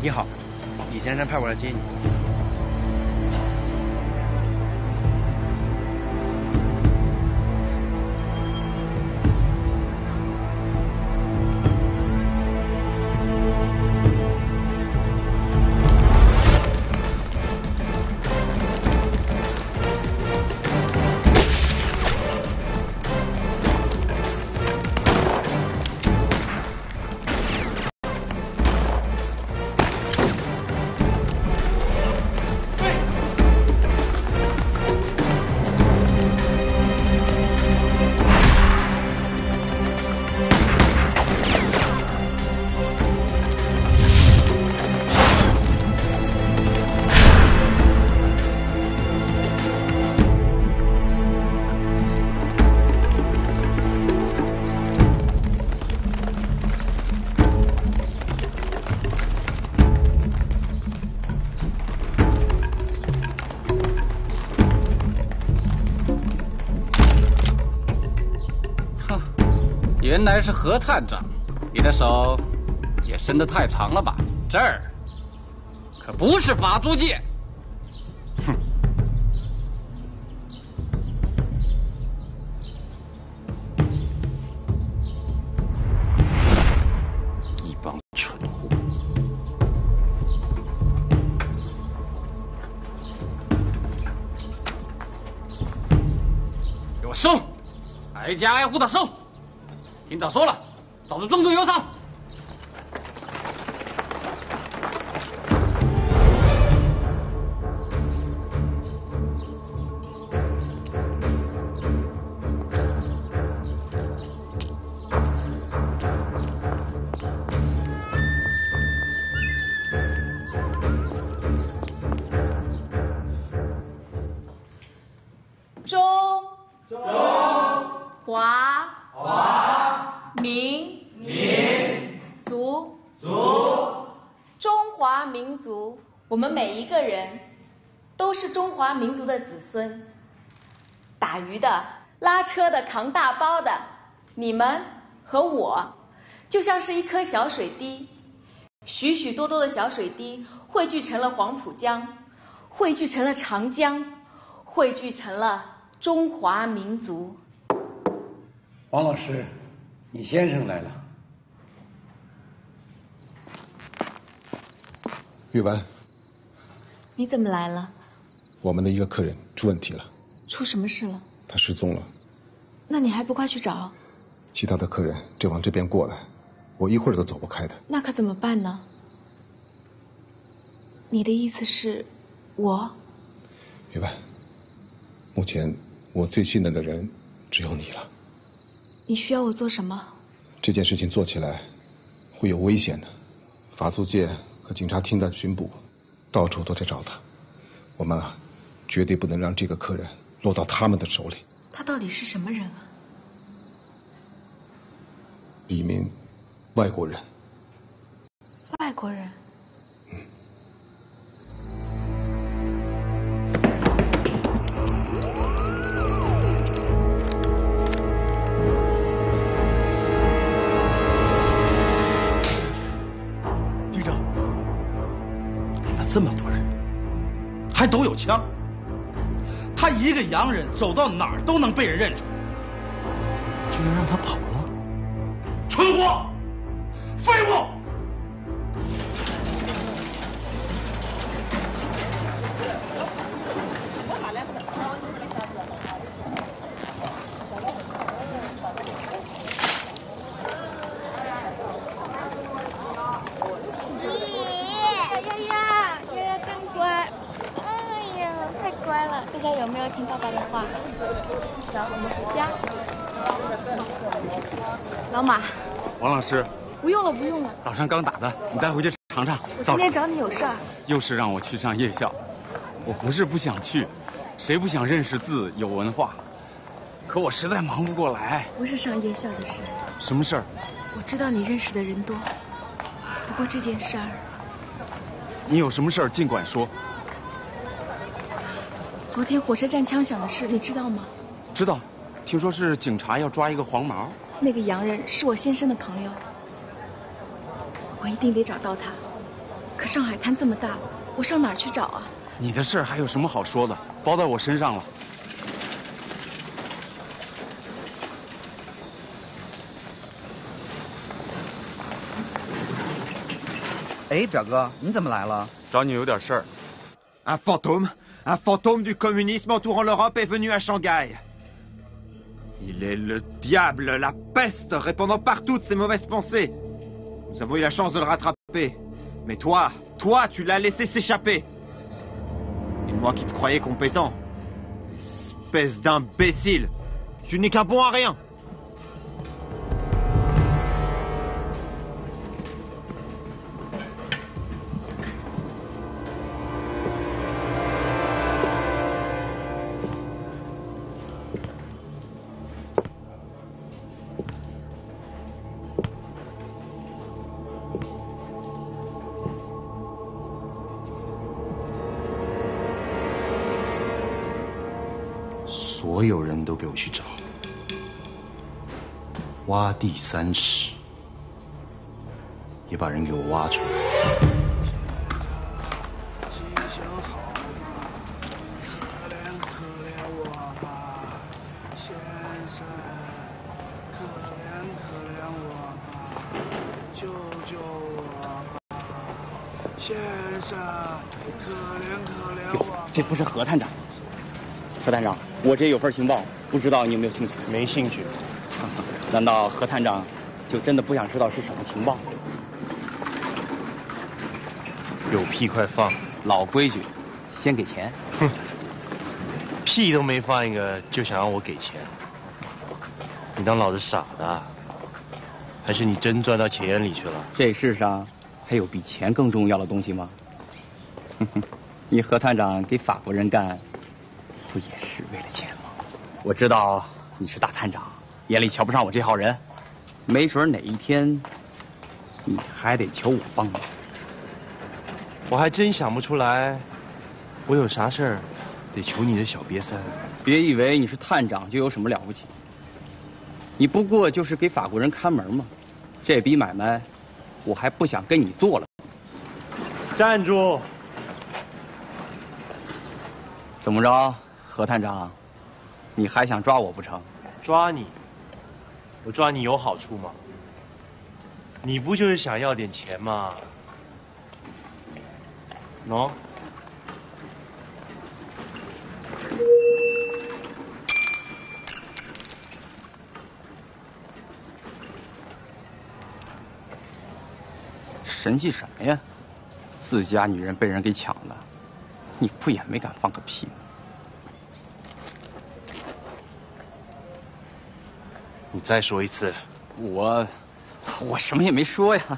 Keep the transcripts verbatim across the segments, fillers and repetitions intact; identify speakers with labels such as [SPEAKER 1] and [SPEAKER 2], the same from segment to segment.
[SPEAKER 1] 你好，李先生派我来接你。
[SPEAKER 2] 原来是何探长，你的手也伸得太长了吧？这儿可不是法租界。哼！一帮蠢货！给我收，挨家挨户的收。听早说了，早就重重有赏。
[SPEAKER 3] 中中华华民民族族中华民族，我们每一个人都是中华民族的子孙。打鱼的、拉车的、扛大包的，你们和我，就像是一颗小水滴，许许多多的小水滴汇聚成了黄浦江，汇聚成了长江，汇聚成了中华民族。
[SPEAKER 4] 王老师，你先生来了。
[SPEAKER 5] 玉文，
[SPEAKER 3] 你怎么来了？
[SPEAKER 5] 我们的一个客人出问题了。
[SPEAKER 3] 出什么事了？
[SPEAKER 5] 他失踪了。
[SPEAKER 3] 那你还不快去找？
[SPEAKER 5] 其他的客人正往这边过来，我一会儿都走不开的。
[SPEAKER 3] 那可怎么办呢？你的意思是，我？
[SPEAKER 5] 玉文，目前我最信任的人只有你了。
[SPEAKER 3] 你需要我做什么？
[SPEAKER 5] 这件事情做起来会有危险的，法租界和警察厅的巡捕到处都在找他，我们啊，绝对不能让这个客人落到他们的手里。
[SPEAKER 3] 他到底是什么人啊？
[SPEAKER 5] 一名外国人。
[SPEAKER 3] 外国人？
[SPEAKER 5] 嗯。
[SPEAKER 6] 队长，你们这么多人，还都有枪，他一个洋人走到哪儿都能被人认出，居然让他跑了，蠢货，废物！
[SPEAKER 3] 听爸爸的话，走，我们回家。老马，
[SPEAKER 7] 王老师，
[SPEAKER 3] 不用了，不用了。
[SPEAKER 7] 早上刚打的，你带回去尝尝。
[SPEAKER 3] 我今天找你有事儿。
[SPEAKER 7] 又是让我去上夜校，我不是不想去，谁不想认识字、有文化？可我实在忙不过来。
[SPEAKER 3] 不是上夜校的事。
[SPEAKER 7] 什么事儿？
[SPEAKER 3] 我知道你认识的人多，不过这件事儿……
[SPEAKER 7] 你有什么事儿尽管说。
[SPEAKER 3] 昨天火车站枪响的事，你知道吗？
[SPEAKER 7] 知道，听说是警察要抓一个黄毛。
[SPEAKER 3] 那个洋人是我先生的朋友，我一定得找到他。 可上海滩这么大，我上哪儿去找啊？
[SPEAKER 7] 你的事儿还有什么好说的？包在我身上了。
[SPEAKER 8] 哎，表哥，你怎么来了？
[SPEAKER 7] 找你有点事儿。
[SPEAKER 9] Un fantôme, un fantôme du communisme entourant l'Europe est venu à Shanghai. Il est le diable, la peste, répandant partout de ses mauvaises pensées. Nous avons eu la chance de le rattraper. Mais toi, toi, tu l'as laissé s'échapper. Et moi qui te croyais compétent. Espèce d'imbécile. Tu n'es qu'un bon à rien.
[SPEAKER 10] 所有人都给我去找，挖地三尺，也把人给我挖出来。
[SPEAKER 11] 这不是何探长。何探长，我这有份情报，不知道你有没有兴趣？
[SPEAKER 1] 没兴趣。
[SPEAKER 11] 难道何探长就真的不想知道是什么情报？
[SPEAKER 1] 有屁快放！
[SPEAKER 11] 老规矩，先给钱。
[SPEAKER 1] 哼，屁都没放一个就想让我给钱？你当老子傻的？还是你真钻到钱眼里去了？
[SPEAKER 11] 这世上还有比钱更重要的东西吗？哼哼，你何探长给法国人干，不也是为了钱吗？我知道你是大探长，眼里瞧不上我这号人，没准哪一天你还得求我帮忙。
[SPEAKER 1] 我还真想不出来，我有啥事儿得求你这小瘪三。
[SPEAKER 11] 别以为你是探长就有什么了不起，你不过就是给法国人看门嘛。这笔买卖，我还不想跟你做了。
[SPEAKER 1] 站住！
[SPEAKER 11] 怎么着，何探长，你还想抓我不成？
[SPEAKER 1] 抓你？我抓你有好处吗？你不就是想要点钱吗？喏。
[SPEAKER 11] 神气什么呀？自家女人被人给抢了，你不也没敢放个屁吗？
[SPEAKER 1] 你再说一次。
[SPEAKER 11] 我我什么也没说呀。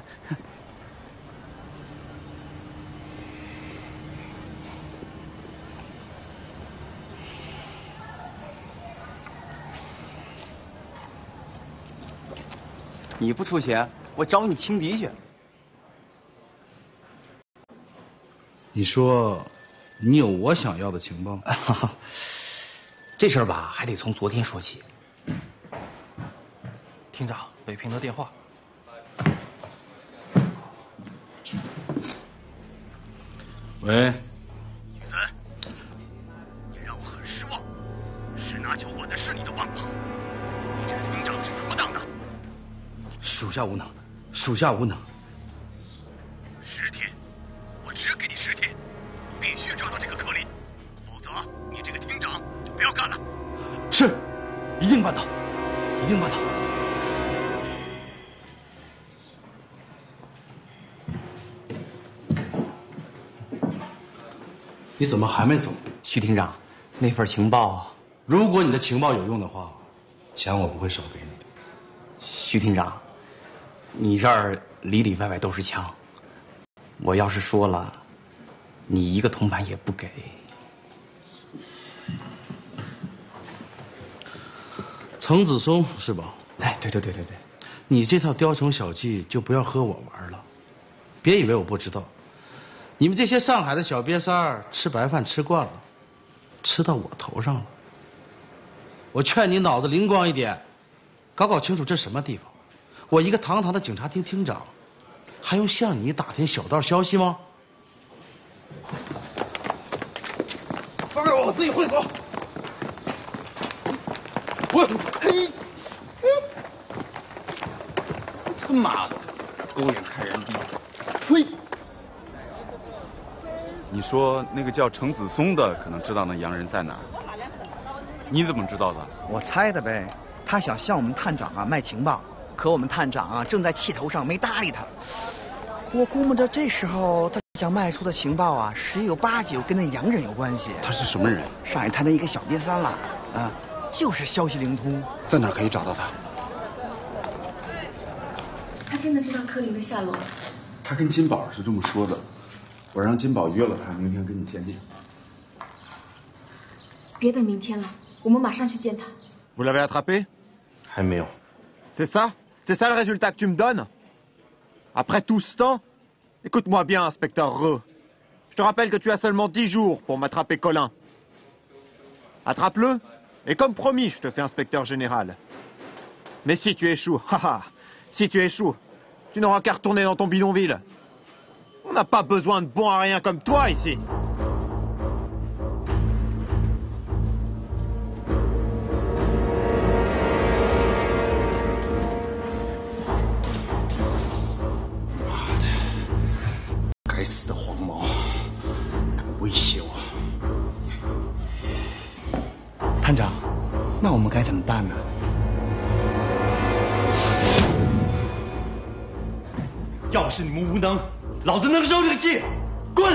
[SPEAKER 11] 你不出钱，我找你轻敌去。
[SPEAKER 6] 你说，你有我想要的情报？
[SPEAKER 11] 这事儿吧，还得从昨天说起。
[SPEAKER 1] 厅长，北平的电话。
[SPEAKER 6] 喂。
[SPEAKER 12] 许岑，你让我很失望，是拿酒馆的事你都办不好，你这个厅长是怎么当的？
[SPEAKER 6] 属下无能，属下无能。
[SPEAKER 12] 十天，我只给你十天，必须抓到这个柯林，否则你这个厅长就不要干了。
[SPEAKER 6] 是，一定办到，一定办到。你怎么还没走？
[SPEAKER 11] 徐厅长，那份情报，
[SPEAKER 6] 如果你的情报有用的话，钱我不会少给你的。
[SPEAKER 11] 徐厅长，你这儿里里外外都是枪，我要是说了，你一个铜板也不给。
[SPEAKER 6] 程子松是吧？
[SPEAKER 11] 哎，对对对对对，
[SPEAKER 6] 你这套雕虫小技就不要和我玩了，别以为我不知道。你们这些上海的小瘪三儿吃白饭吃惯了，吃到我头上了。我劝你脑子灵光一点，搞搞清楚这什么地方。我一个堂堂的警察厅厅长，还用向你打听小道消息吗？ 自己会走。我，嘿，
[SPEAKER 7] 他妈的，狗眼看人低。
[SPEAKER 6] 呸！
[SPEAKER 7] 你说那个叫程子松的可能知道那洋人在哪儿，你怎么知道的？
[SPEAKER 8] 我猜的呗。他想向我们探长啊卖情报，可我们探长啊正在气头上，没搭理他。我估摸着这时候他想卖出的情报啊，十有八九跟那洋人有关系。
[SPEAKER 7] 他是什么人？
[SPEAKER 8] 上海滩的一个小瘪三了啊，就是消息灵通。
[SPEAKER 7] 在哪儿可以找到他？
[SPEAKER 3] 他真的知道柯林的下落？
[SPEAKER 7] 他跟金宝是这么说的，我让金宝约了他，明天跟你见面。
[SPEAKER 3] 别等明天了，我们马上去见他。
[SPEAKER 9] Vous l'avez attrapé?
[SPEAKER 1] 还没有。
[SPEAKER 9] C'est ça? C'est ça le résultat que tu me donnes? Après tout ce temps? Écoute-moi bien, inspecteur Reux. Je te rappelle que tu as seulement dix jours pour m'attraper Colin. Attrape-le, et comme promis, je te fais inspecteur général. Mais si tu échoues, haha, si tu échoues, tu n'auras qu'à retourner dans ton bidonville. On n'a pas besoin de bons à rien comme toi ici.
[SPEAKER 10] 该死的黄毛，敢威胁我！
[SPEAKER 11] 探长，那我们该怎么办呢？
[SPEAKER 1] 要不是你们无能，老子能收这个气！滚！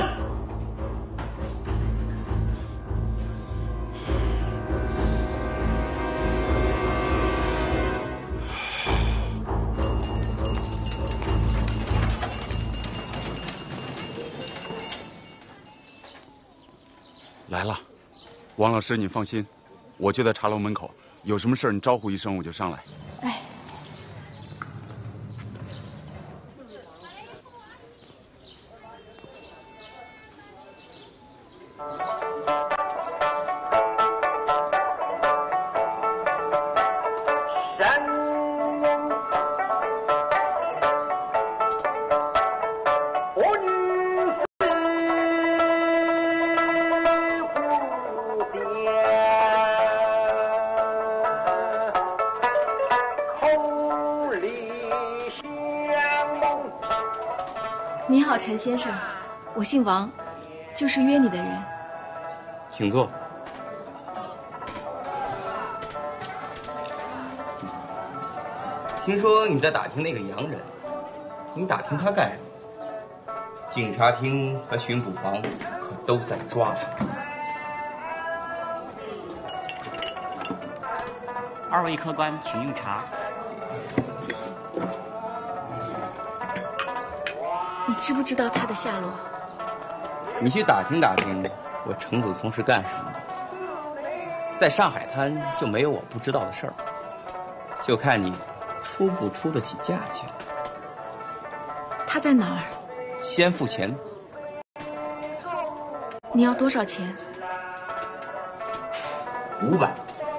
[SPEAKER 7] 来了，王老师，你放心，我就在茶楼门口，有什么事你招呼一声，我就上来。
[SPEAKER 3] 哎。你好，陈先生，我姓王，就是约你的人。
[SPEAKER 11] 请坐。听说你在打听那个洋人，你打听他干什么？警察厅和巡捕房可都在抓他。
[SPEAKER 13] 二位客官，请用茶。
[SPEAKER 3] 谢谢。你知不知道他的下落？
[SPEAKER 11] 你去打听打听，我程子松是干什么的？在上海滩就没有我不知道的事儿，就看你出不出得起价钱。
[SPEAKER 3] 他在哪儿？
[SPEAKER 11] 先付钱。
[SPEAKER 3] 你要多少钱？
[SPEAKER 11] 五百。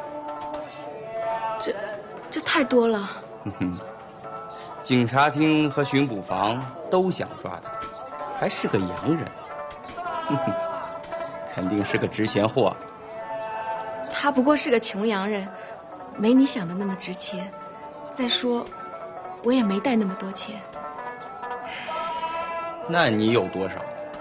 [SPEAKER 3] 这这太多了。
[SPEAKER 11] 哼哼，警察厅和巡捕房都想抓他，还是个洋人，哼哼，肯定是个值钱货。
[SPEAKER 3] 他不过是个穷洋人，没你想的那么值钱。再说，我也没带那么多钱。
[SPEAKER 11] 那你有多少？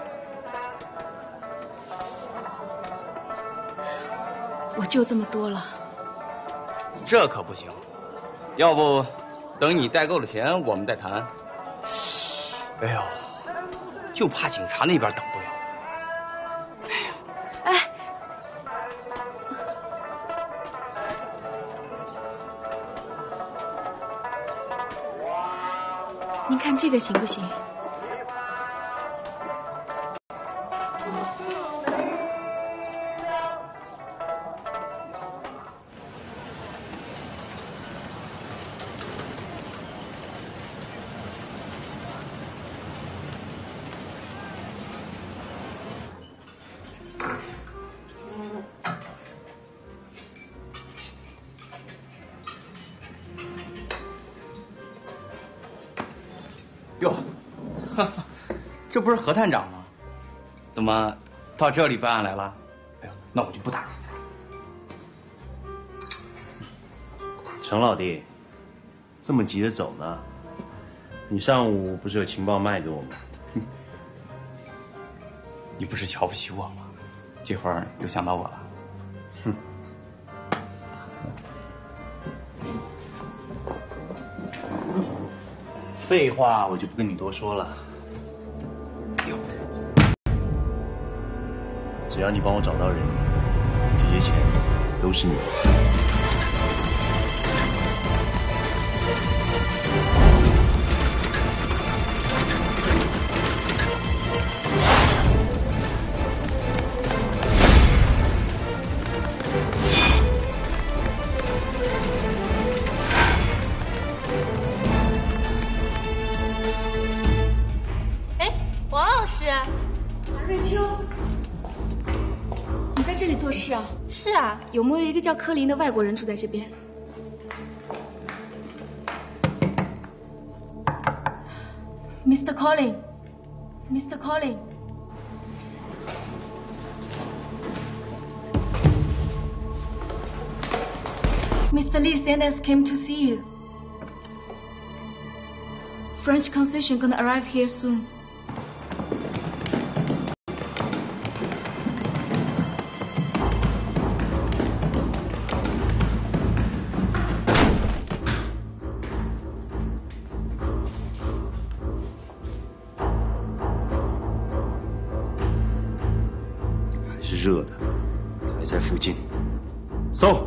[SPEAKER 3] 我就这么多了。
[SPEAKER 11] 这可不行，要不等你带够了钱，我们再谈。哎呦，就怕警察那边等不了。
[SPEAKER 3] 哎呀，哎，您看这个行不行？
[SPEAKER 11] 哟，哈哈，这不是何探长吗？怎么到这里办案来了？哎呦， 那我就不打。
[SPEAKER 1] 程老弟，这么急着走呢？你上午不是有情报卖给我吗？
[SPEAKER 11] 你不是瞧不起我吗？这会儿又想到我了。
[SPEAKER 1] 哼。废话我就不跟你多说了。只要你帮我找到人，这些钱都是你的。
[SPEAKER 3] 哎，王老师，
[SPEAKER 14] 韩瑞秋。你在这里做事啊？
[SPEAKER 3] 是啊，
[SPEAKER 14] 有没有一个叫柯林的外国人住在这边 ？Mister Colin, Mister Colin. Mister Lee sent us came to see you. French concession gonna arrive here soon.
[SPEAKER 1] 热的，还在附近。搜。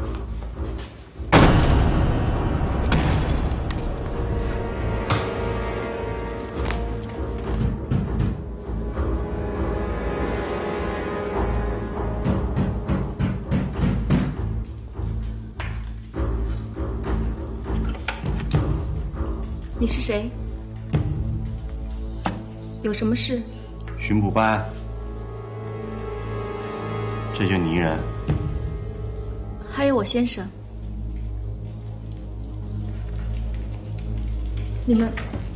[SPEAKER 14] 你是谁？有什么事？
[SPEAKER 1] 巡捕办。这就你一人？
[SPEAKER 14] 还有我先生。你们，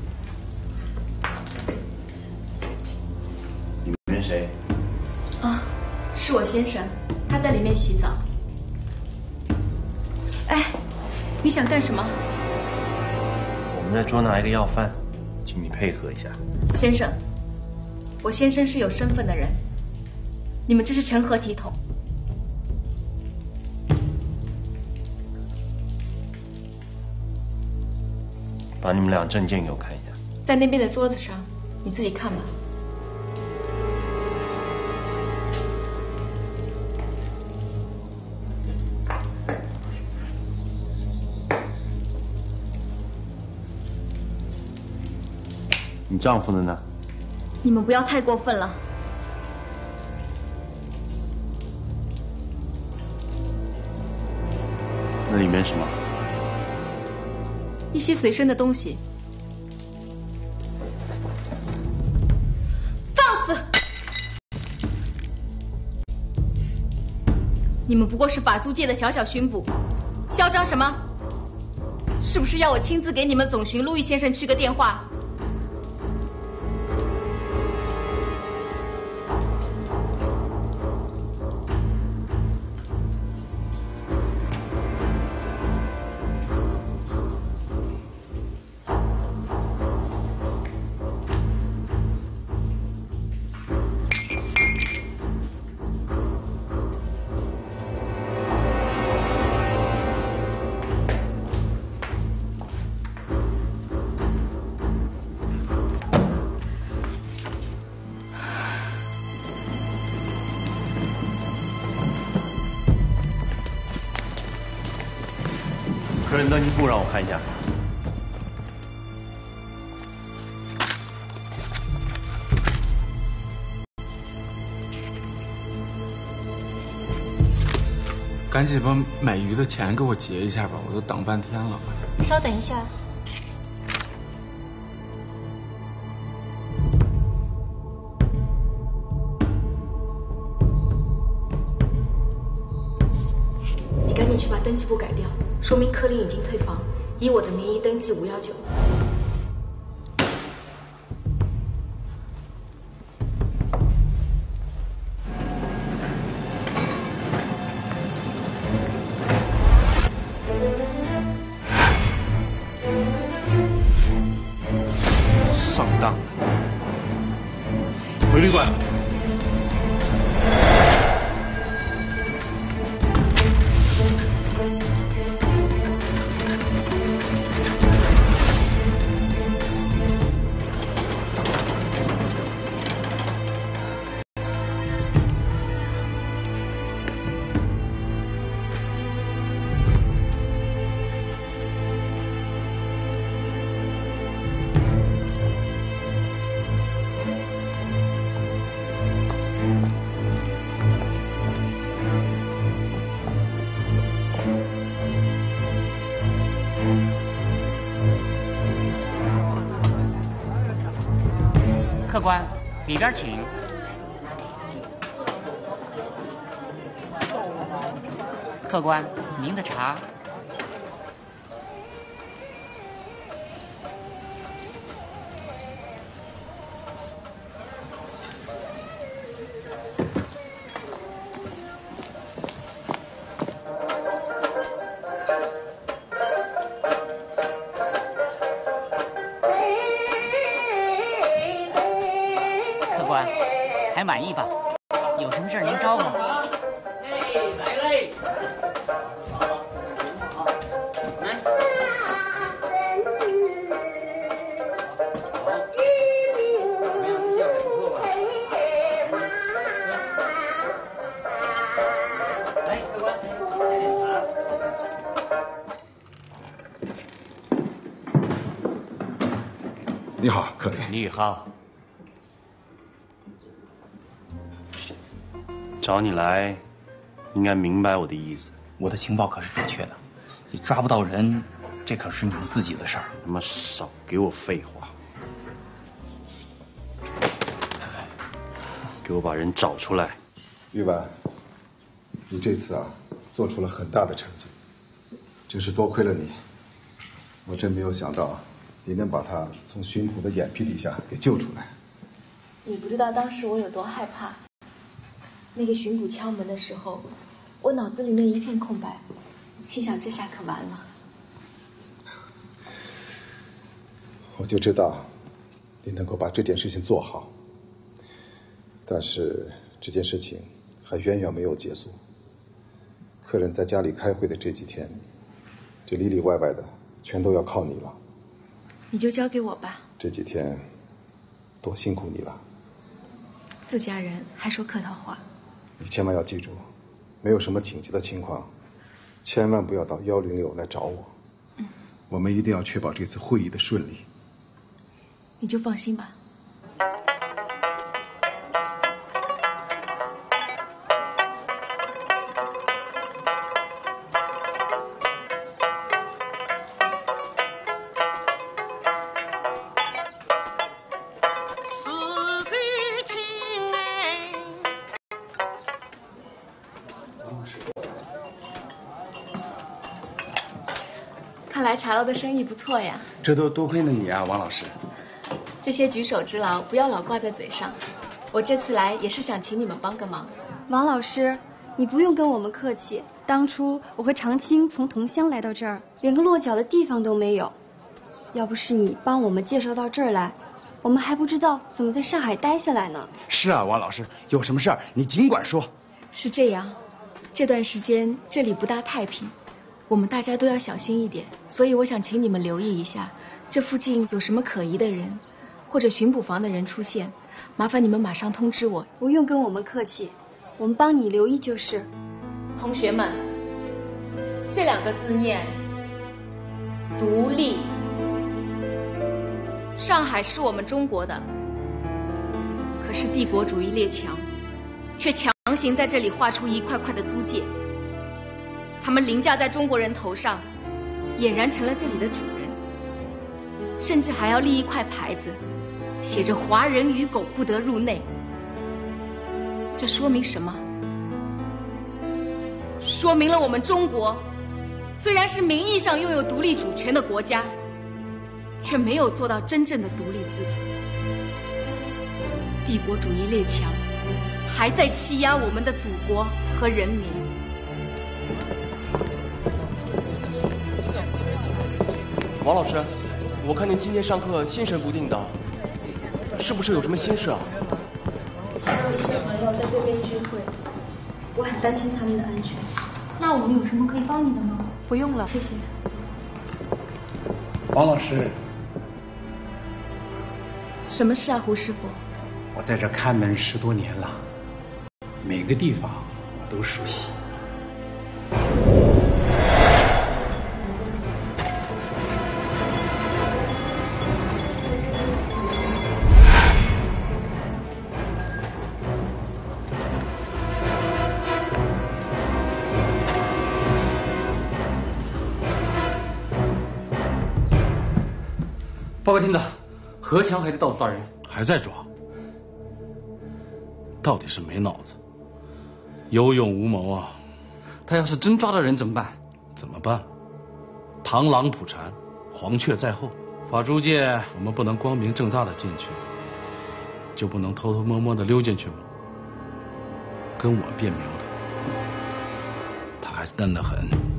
[SPEAKER 1] 里面谁？
[SPEAKER 14] 啊，是我先生，他在里面洗澡。哎，你想干什么？
[SPEAKER 1] 我们在捉拿一个要犯，请你配合一下。
[SPEAKER 14] 先生，我先生是有身份的人。你们这是成何体统？
[SPEAKER 1] 把你们俩证件给我看一下。
[SPEAKER 14] 在那边的桌子上，你自己看吧。
[SPEAKER 1] 你丈夫的呢？
[SPEAKER 14] 你们不要太过分了。
[SPEAKER 1] 那里面什么？
[SPEAKER 14] 一些随身的东西。放肆！你们不过是法租界的小小巡捕，嚣张什么？是不是要我亲自给你们总巡路易先生去个电话？
[SPEAKER 1] 客人登记簿让我看一下。
[SPEAKER 7] 赶紧把买鱼的钱给我结一下吧，我都等半天了。
[SPEAKER 3] 稍等一下。
[SPEAKER 14] 你赶紧去把登记簿改掉，说明柯林已经退房，以我的名义登记五幺九。
[SPEAKER 1] 当。回旅馆。
[SPEAKER 13] 客官，里边请。客官，您的茶。还满意吧？有什么事儿您招呼。
[SPEAKER 15] 哎，来嘞！来，客官，来点茶。
[SPEAKER 5] 你好，克里。
[SPEAKER 1] 你好。找你来，应该明白我的意思。
[SPEAKER 11] 我的情报可是准确的，你抓不到人，这可是你们自己的事儿。
[SPEAKER 1] 他妈少给我废话，给我把人找出来。
[SPEAKER 5] 玉婉，你这次啊做出了很大的成绩，真是多亏了你。我真没有想到你能把他从巡捕的眼皮底下给救出来。
[SPEAKER 3] 你不知道当时我有多害怕。那个巡捕敲门的时候，我脑子里面一片空白，心想这下可完了。
[SPEAKER 5] 我就知道你能够把这件事情做好，但是这件事情还远远没有结束。客人在家里开会的这几天，这里里外外的全都要靠你了。
[SPEAKER 3] 你就交给我吧。
[SPEAKER 5] 这几天多辛苦你了。
[SPEAKER 3] 自家人还说客套话。
[SPEAKER 5] 你千万要记住，没有什么紧急的情况，千万不要到幺零六来找我。
[SPEAKER 3] 嗯，
[SPEAKER 5] 我们一定要确保这次会议的顺利。
[SPEAKER 3] 你就放心吧。看来茶楼的生意不错呀。
[SPEAKER 7] 这都多亏了你啊，王老师。
[SPEAKER 3] 这些举手之劳不要老挂在嘴上。我这次来也是想请你们帮个忙。
[SPEAKER 16] 王老师，你不用跟我们客气。当初我和长青从桐乡来到这儿，连个落脚的地方都没有。要不是你帮我们介绍到这儿来，我们还不知道怎么在上海待下来呢。
[SPEAKER 7] 是啊，王老师，有什么事儿你尽管说。
[SPEAKER 3] 是这样，这段时间这里不大太平。我们大家都要小心一点，所以我想请你们留意一下，这附近有什么可疑的人，或者巡捕房的人出现，麻烦你们马上通知我。
[SPEAKER 16] 不用跟我们客气，我们帮你留意就是。
[SPEAKER 3] 同学们，这两个字念独立。上海是我们中国的，可是帝国主义列强却强行在这里划出一块块的租界。他们凌驾在中国人头上，俨然成了这里的主人，甚至还要立一块牌子，写着华人与狗不得入内。这说明什么？说明了我们中国虽然是名义上拥有独立主权的国家，却没有做到真正的独立自主。帝国主义列强还在欺压我们的祖国和人民。
[SPEAKER 17] 王老师，我看您今天上课心神不定的。
[SPEAKER 1] 是不是有什么心事啊？
[SPEAKER 16] 还有一些朋友在对面聚会，我很担心他们的安全。
[SPEAKER 14] 那我们有什么可以帮你的吗？
[SPEAKER 3] 不用了，
[SPEAKER 14] 谢谢。
[SPEAKER 4] 王老师，
[SPEAKER 14] 什么事啊，胡师傅？
[SPEAKER 4] 我在这看门十多年了，每个地方我都熟悉。
[SPEAKER 2] 报告厅长，何强还在到处抓人，
[SPEAKER 6] 还在抓，到底是没脑子，有勇无谋啊！
[SPEAKER 2] 他要是真抓到人怎么办？
[SPEAKER 6] 怎么办？螳螂捕蝉，黄雀在后。法租界我们不能光明正大的进去，就不能偷偷摸摸的溜进去吗？跟我变苗头，他还嫩得很。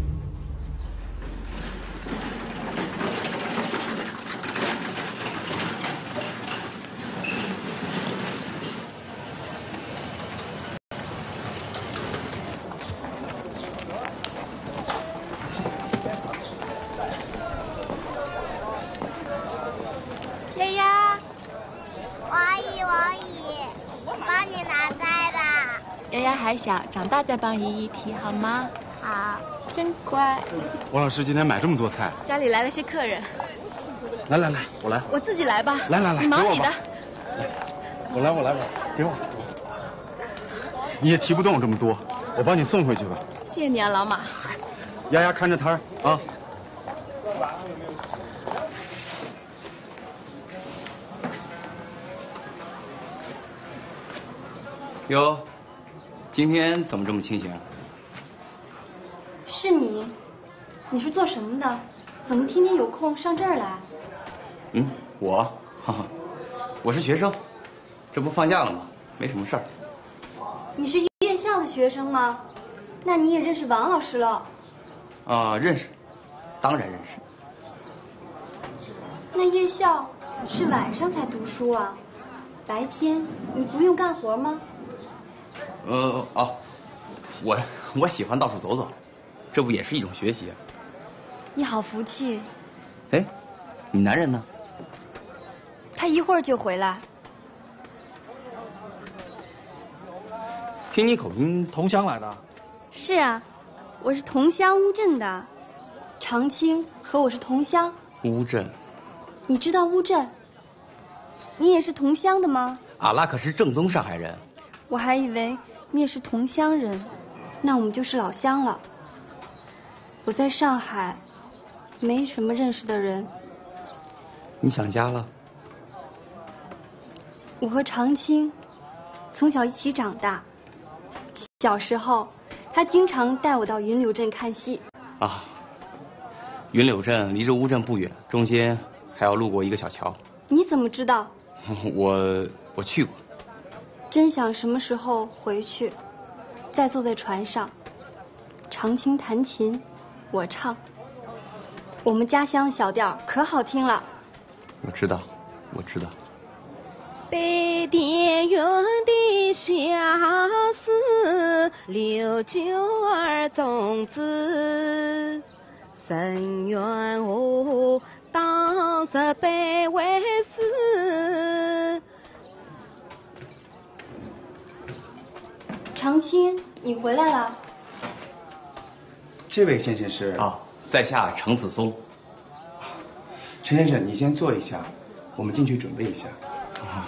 [SPEAKER 3] 还小，长大再帮姨姨提好吗？好，真乖。
[SPEAKER 7] 王老师今天买这么多菜，
[SPEAKER 3] 家里来了些客人。
[SPEAKER 6] 来来来，我来。
[SPEAKER 3] 我自己来吧。
[SPEAKER 6] 来来来，
[SPEAKER 3] 你忙你的。
[SPEAKER 6] 我来我来我来，给我。
[SPEAKER 7] 你也提不动这么多，我帮你送回去吧。
[SPEAKER 3] 谢谢你啊，老马。
[SPEAKER 7] 丫丫看着摊儿啊。
[SPEAKER 11] 哟。今天怎么这么清醒？
[SPEAKER 16] 是你？你是做什么的？怎么天天有空上这儿来？
[SPEAKER 11] 嗯，我，哈哈，我是学生，这不放假了吗？没什么事儿。
[SPEAKER 16] 你是夜校的学生吗？那你也认识王老师了？
[SPEAKER 11] 啊，认识，当然认识。
[SPEAKER 16] 那夜校是晚上才读书啊？白天你不用干活吗？
[SPEAKER 11] 呃哦，我我喜欢到处走走，这不也是一种学习啊？
[SPEAKER 16] 你好福气。
[SPEAKER 11] 哎，你男人呢？
[SPEAKER 16] 他一会儿就回来。
[SPEAKER 11] 听你口音，
[SPEAKER 1] 同乡来的？
[SPEAKER 16] 是啊，我是同乡乌镇的，长青和我是同乡。
[SPEAKER 11] 乌镇？
[SPEAKER 16] 你知道乌镇？你也是同乡的吗？
[SPEAKER 11] 俺那可是正宗上海人。
[SPEAKER 16] 我还以为你也是同乡人，那我们就是老乡了。我在上海，没什么认识的人。
[SPEAKER 11] 你想家了？
[SPEAKER 16] 我和长青从小一起长大，小时候他经常带我到云柳镇看戏。
[SPEAKER 11] 啊，云柳镇离着乌镇不远，中间还要路过一个小桥。
[SPEAKER 16] 你怎么知道？
[SPEAKER 11] 我我去过。
[SPEAKER 16] 真想什么时候回去，再坐在船上，长青弹琴，我唱。我们家乡小调可好听了。
[SPEAKER 11] 我知道，我知道。
[SPEAKER 17] 北甸园的相思，六九儿种子，深愿我当日百为师。
[SPEAKER 16] 长青，你回来了。
[SPEAKER 7] 这位先生是
[SPEAKER 11] 啊，在下程子松。
[SPEAKER 7] 陈先生，你先坐一下，我们进去准备一下。啊。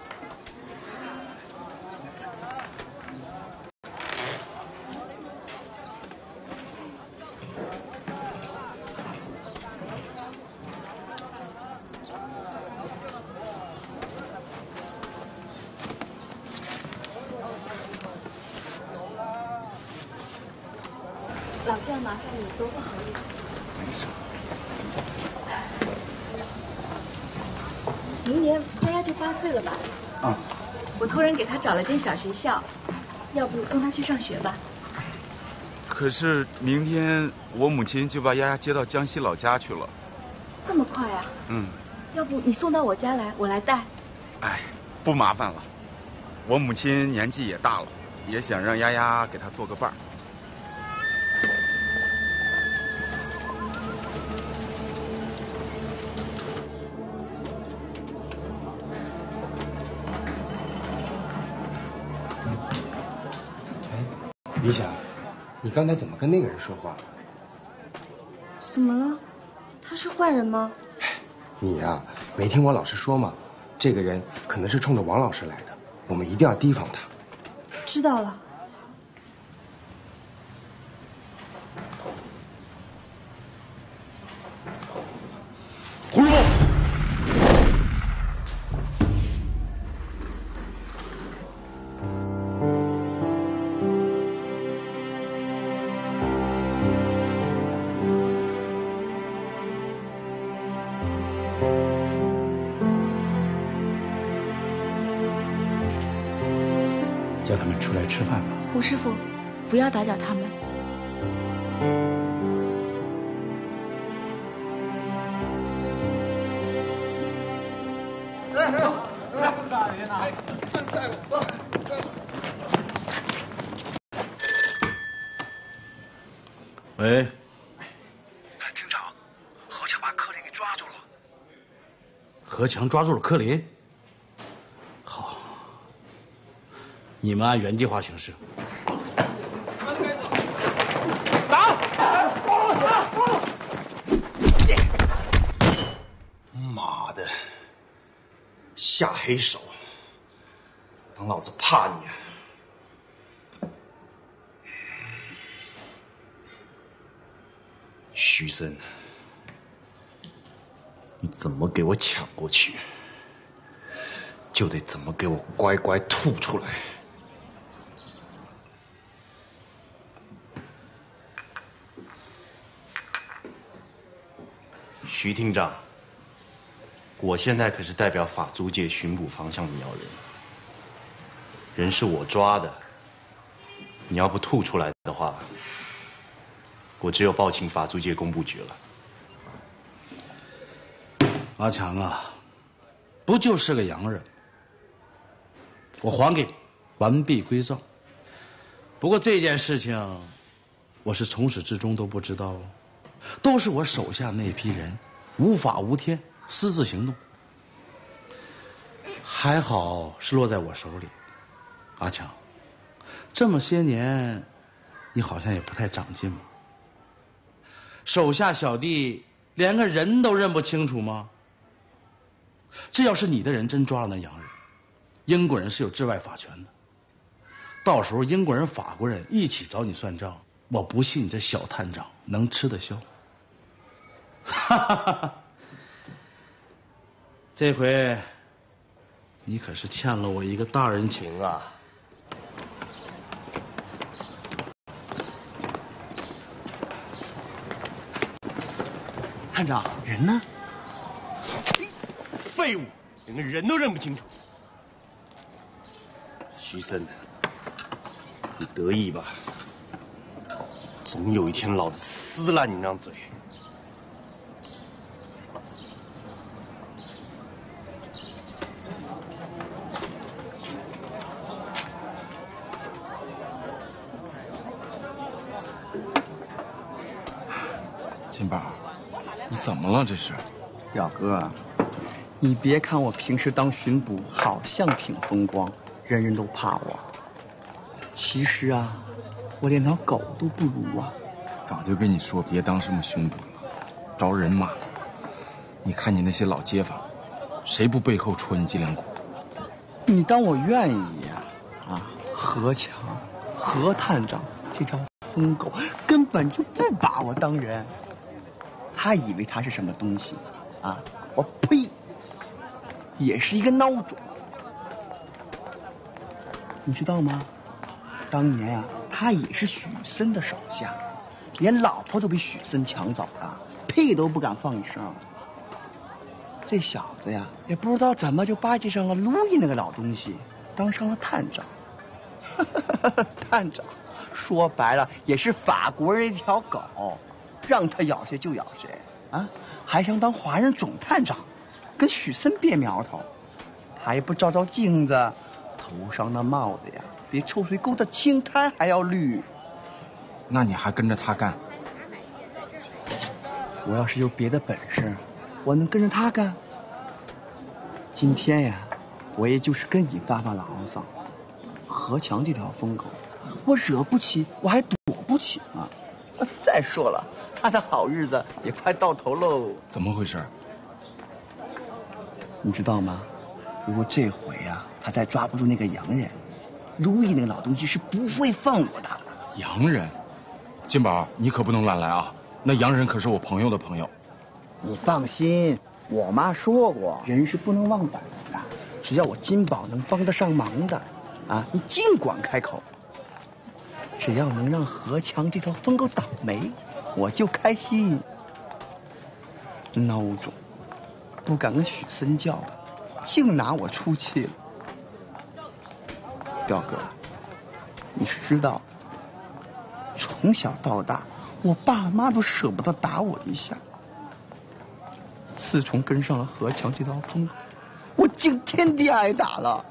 [SPEAKER 16] 老这样麻烦你，多不好意思。
[SPEAKER 7] 没事。
[SPEAKER 3] 明年丫丫就八岁了吧？
[SPEAKER 7] 啊。
[SPEAKER 3] 我托人给她找了间小学校，要不送她去上学吧？
[SPEAKER 7] 可是明天我母亲就把丫丫接到江西老家去了。
[SPEAKER 3] 这么快啊？
[SPEAKER 7] 嗯。
[SPEAKER 3] 要不你送到我家来，我来带。
[SPEAKER 7] 哎。 不麻烦了，我母亲年纪也大了，也想让丫丫给她做个伴儿。
[SPEAKER 18] 李想，你刚才怎么跟那个人说话？
[SPEAKER 16] 怎么了？他是坏人吗？
[SPEAKER 18] 你呀、啊，没听我老师说吗？这个人可能是冲着王老师来的，我们一定要提防他。
[SPEAKER 16] 知道了。
[SPEAKER 1] 胡说！
[SPEAKER 4] 叫他们出来吃饭吧。
[SPEAKER 14] 胡师傅，不要打搅他们。
[SPEAKER 6] 喂，
[SPEAKER 10] 厅长，何强把柯林给抓住了。
[SPEAKER 6] 何强抓住了柯林。好，你们按原计划行事。
[SPEAKER 10] 打！ 妈的，下黑手，当老子怕你啊！徐森，你怎么给我抢过去，就得怎么给我乖乖吐出来。
[SPEAKER 1] 徐厅长，我现在可是代表法租界巡捕方向的鸟人，人是我抓的，你要不吐出来的话，我只有报请法租界工部局了。
[SPEAKER 6] 阿强啊，不就是个洋人，我还给你，完璧归赵。不过这件事情，我是从始至终都不知道哦，都是我手下那批人无法无天，私自行动。还好是落在我手里。阿强，这么些年，你好像也不太长进嘛。手下小弟连个人都认不清楚吗？这要是你的人真抓了那洋人，英国人是有治外法权的，到时候英国人、法国人一起找你算账，我不信你这小探长能吃得消。哈哈哈哈！这回你可是欠了我一个大人情啊！
[SPEAKER 8] 探长，人呢？
[SPEAKER 1] 废物，连个人都认不清楚。徐森，你得意吧？总有一天老子撕烂你那张嘴。
[SPEAKER 7] 金宝，你怎么了？这是？
[SPEAKER 8] 表哥，你别看我平时当巡捕好像挺风光，人人都怕我，其实啊，我连条狗都不如啊。
[SPEAKER 7] 早就跟你说别当什么巡捕了，招人骂。你看你那些老街坊，谁不背后戳你脊梁骨？
[SPEAKER 8] 你当我愿意呀？啊，何强、何探长这条疯狗根本就不把我当人，他以为他是什么东西啊？我呸！也是一个孬种。你知道吗？当年啊，他也是许森的手下，连老婆都被许森抢走了，屁都不敢放一声。这小子呀，也不知道怎么就巴结上了路易那个老东西，当上了探长。探长，说白了也是法国人一条狗，让他咬谁就咬谁啊！还想当华人总探长，跟许森别苗头。 还不照照镜子？头上那帽子呀，比臭水沟的青苔还要绿。
[SPEAKER 18] 那你还跟着他干？
[SPEAKER 8] 我要是有别的本事，我能跟着他干？今天呀，我也就是跟你发发牢骚。何强这条疯狗，我惹不起，我还躲不起吗？再说了，他的好日子也快到头喽。
[SPEAKER 18] 怎么回事？
[SPEAKER 8] 你知道吗？如果这回啊，他再抓不住那个洋人，路易那个老东西是不会放过他的。
[SPEAKER 18] 洋人？金宝，你可不能乱来啊！那洋人可是我朋友的朋友。
[SPEAKER 8] 你放心，我妈说过，人是不能忘本的。只要我金宝能帮得上忙的，啊，你尽管开口。只要能让何强这条疯狗倒霉，我就开心。孬种，不敢跟许森叫了，净拿我出气了。表哥，你是知道，从小到大，我爸妈都舍不得打我一下。自从跟上了何强这条疯狗，我竟天天挨打了。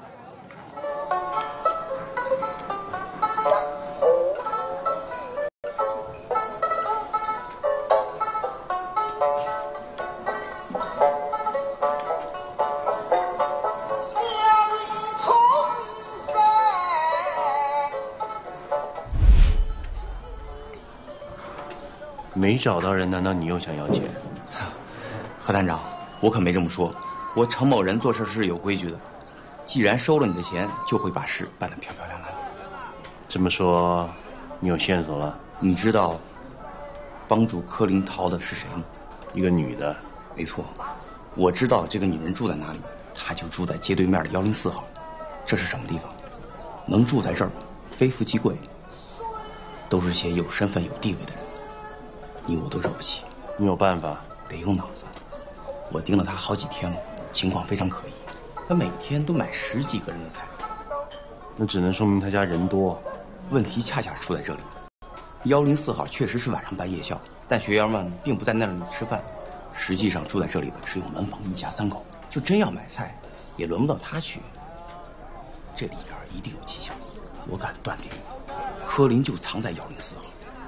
[SPEAKER 1] 没找到人，难道你又想要钱？
[SPEAKER 11] 何探长，我可没这么说。我程某人做事是有规矩的，既然收了你的钱，就会把事办得漂漂亮亮。
[SPEAKER 1] 这么说，你有线索了？
[SPEAKER 11] 你知道帮助柯林逃的是谁吗？
[SPEAKER 1] 一个女的。
[SPEAKER 11] 没错，我知道这个女人住在哪里，她就住在街对面的幺零四号。这是什么地方？能住在这儿，非富即贵，都是些有身份有地位的人。你我都惹不起。
[SPEAKER 1] 你有办法？
[SPEAKER 11] 得用脑子。我盯了他好几天了，情况非常可疑。他每天都买十几个人的菜。
[SPEAKER 1] 那只能说明他家人多。
[SPEAKER 11] 问题恰恰出在这里。幺零四号确实是晚上办夜校，但学员们并不在那里吃饭。实际上住在这里的只有门房一家三口。就真要买菜，也轮不到他去。这里边一定有蹊跷。我敢断定，柯林就藏在幺零四号。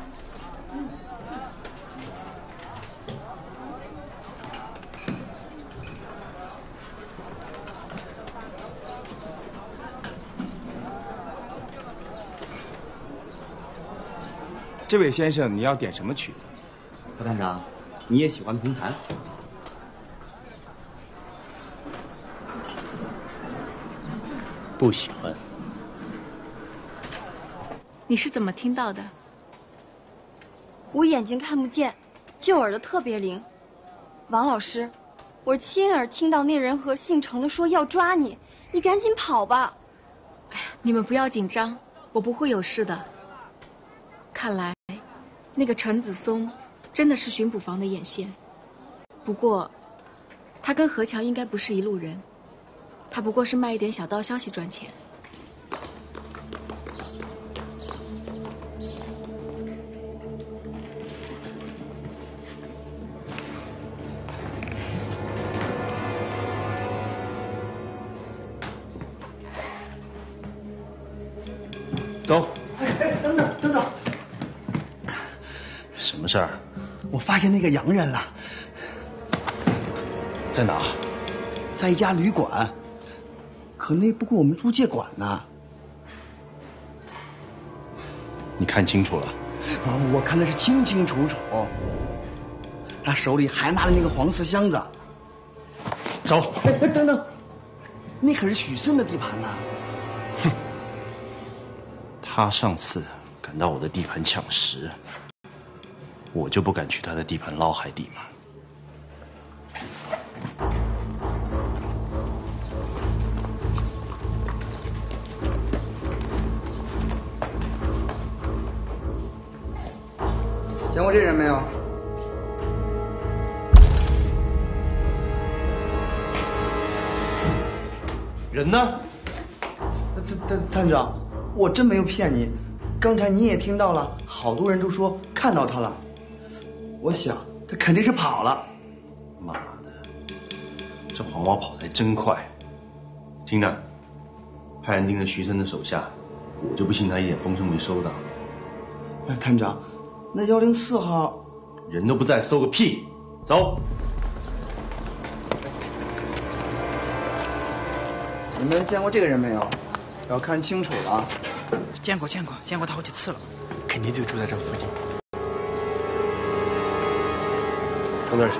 [SPEAKER 18] 这位先生，你要点什么曲子？
[SPEAKER 11] 何探长，你也喜欢评弹？
[SPEAKER 1] 不喜欢。
[SPEAKER 14] 你是怎么听到的？
[SPEAKER 16] 我眼睛看不见，就耳朵特别灵。王老师，我亲耳听到那人和姓程的说要抓你，你赶紧跑吧。
[SPEAKER 14] 哎呀，你们不要紧张，我不会有事的。看来那个陈子松真的是巡捕房的眼线，不过他跟何强应该不是一路人，他不过是卖一点小道消息赚钱。
[SPEAKER 1] 走。
[SPEAKER 8] 哎哎，等等等等。
[SPEAKER 1] 什么事儿？
[SPEAKER 8] 我发现那个洋人了。
[SPEAKER 1] 在哪？
[SPEAKER 8] 在一家旅馆。可那不归我们租界管呢。
[SPEAKER 1] 你看清楚了？
[SPEAKER 8] 啊，我看的是清清楚楚。他手里还拿着那个黄色箱子。
[SPEAKER 1] 走。
[SPEAKER 8] 哎哎，等等，那可是许慎的地盘呐。
[SPEAKER 1] 哼。他上次敢到我的地盘抢食，我就不敢去他的地盘捞海底嘛。
[SPEAKER 8] 见过这人没有？
[SPEAKER 1] 人呢？
[SPEAKER 8] 探探探长，我真没有骗你，刚才你也听到了，好多人都说看到他了。我想他肯定是跑了。
[SPEAKER 1] 妈的，这黄毛跑得真快！ 听着，派人盯着徐森的手下，我就不信他一点风声没收到。
[SPEAKER 8] 哎，探长，那幺零四号
[SPEAKER 1] 人都不在，搜个屁！走。
[SPEAKER 8] 你们见过这个人没有？要看清楚了。
[SPEAKER 13] 见过见过见过他好几次了，
[SPEAKER 18] 肯定就住在这附近。
[SPEAKER 1] 从那儿去。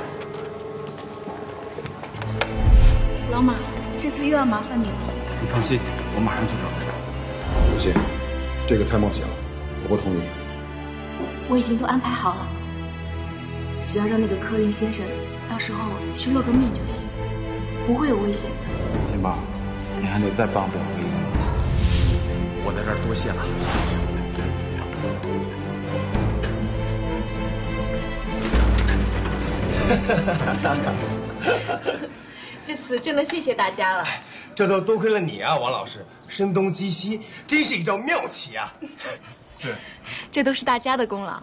[SPEAKER 14] 老马，这次又要麻烦你了。
[SPEAKER 7] 你放心，我马上就到。
[SPEAKER 5] 不行，这个太冒险了，我不同意。
[SPEAKER 14] 我已经都安排好了，只要让那个柯林先生到时候去露个面就行，不会有危险的。
[SPEAKER 7] 金宝，你还得再帮帮我一个。我在这儿多谢了。
[SPEAKER 14] 这次真的谢谢大家了。
[SPEAKER 18] 这都多亏了你啊，王老师，声东击西，真是一招妙棋啊！
[SPEAKER 7] 是，
[SPEAKER 14] 这都是大家的功劳。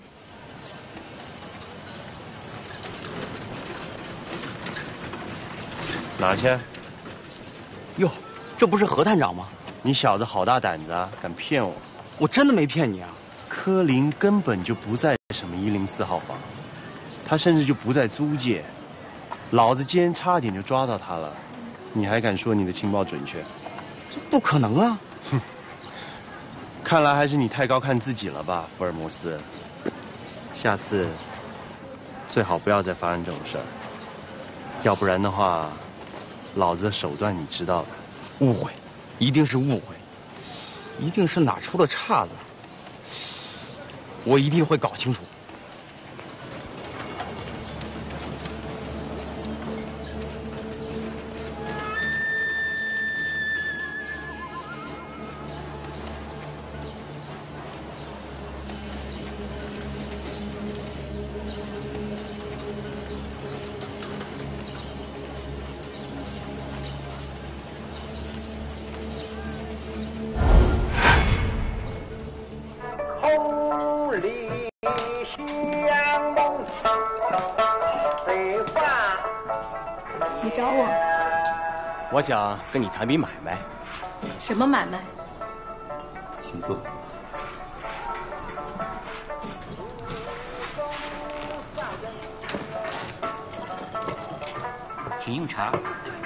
[SPEAKER 1] 哪儿去？
[SPEAKER 11] 哟，这不是何探长吗？
[SPEAKER 1] 你小子好大胆子啊，敢骗我！
[SPEAKER 11] 我真的没骗你啊。
[SPEAKER 1] 柯林根本就不在什么一零四号房，他甚至就不在租界。老子今天差点就抓到他了，你还敢说你的情报准确？
[SPEAKER 11] 这不可能啊！
[SPEAKER 1] 哼，看来还是你太高看自己了吧，福尔摩斯。下次最好不要再发生这种事儿，要不然的话，老子的手段你知道的。
[SPEAKER 11] 误会，一定是误会，一定是哪出了岔子，我一定会搞清楚。
[SPEAKER 14] 你找我？
[SPEAKER 11] 我想跟你谈笔买卖。
[SPEAKER 14] 什么买卖？
[SPEAKER 11] 请坐。
[SPEAKER 13] 请用茶。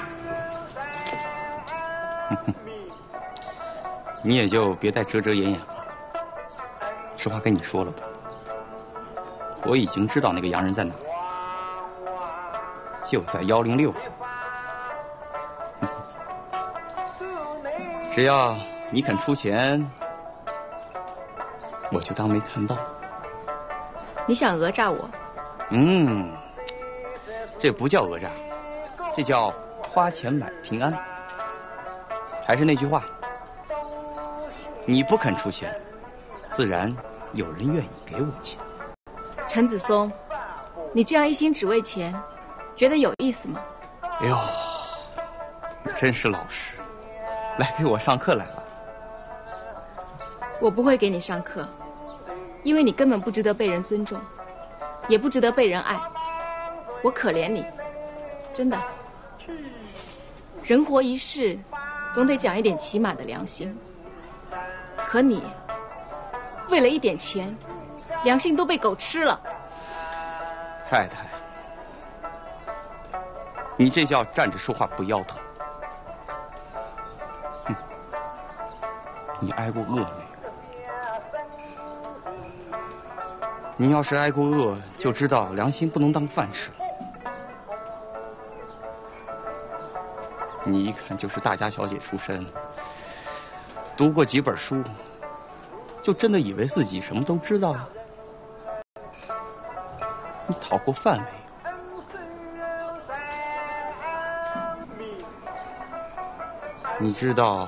[SPEAKER 11] 你也就别再遮遮掩掩了。实话跟你说了吧，我已经知道那个洋人在哪，就在幺零六号。只要你肯出钱，我就当没看到。
[SPEAKER 14] 你想讹诈我？
[SPEAKER 11] 嗯，这不叫讹诈，这叫花钱买平安。还是那句话，你不肯出钱，自然有人愿意给我钱。
[SPEAKER 14] 陈子松，你这样一心只为钱，觉得有意思吗？
[SPEAKER 11] 哎呦，你真是老实，来给我上课来了。
[SPEAKER 14] 我不会给你上课，因为你根本不值得被人尊重，也不值得被人爱。我可怜你，真的。人活一世，总得讲一点起码的良心。可你，为了一点钱，良心都被狗吃了。
[SPEAKER 11] 太太，你这叫站着说话不腰疼。哼，你挨过饿没有？你要是挨过饿，就知道良心不能当饭吃了。你一看就是大家小姐出身，读过几本书，就真的以为自己什么都知道啊？你讨过饭没有？你知道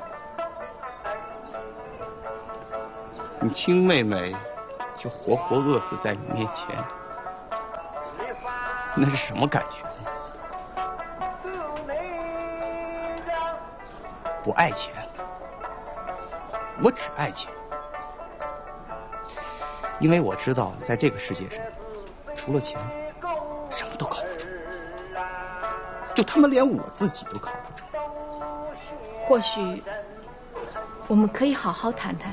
[SPEAKER 11] 你亲妹妹就活活饿死在你面前，那是什么感觉？我爱钱，我只爱钱，因为我知道在这个世界上，除了钱，什么都靠不住，就他妈连我自己都靠不住。
[SPEAKER 14] 或许我们可以好好谈谈。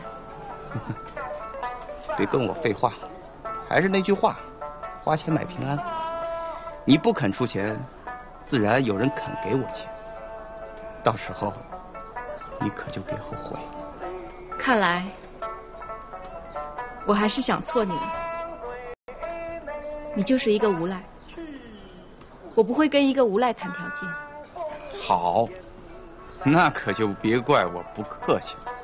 [SPEAKER 11] 别跟我废话，还是那句话，花钱买平安。你不肯出钱，自然有人肯给我钱，到时候你可就别后悔。
[SPEAKER 14] 看来我还是想错你了，你就是一个无赖，我不会跟一个无赖谈条件。
[SPEAKER 11] 好，那可就别怪我不客气了。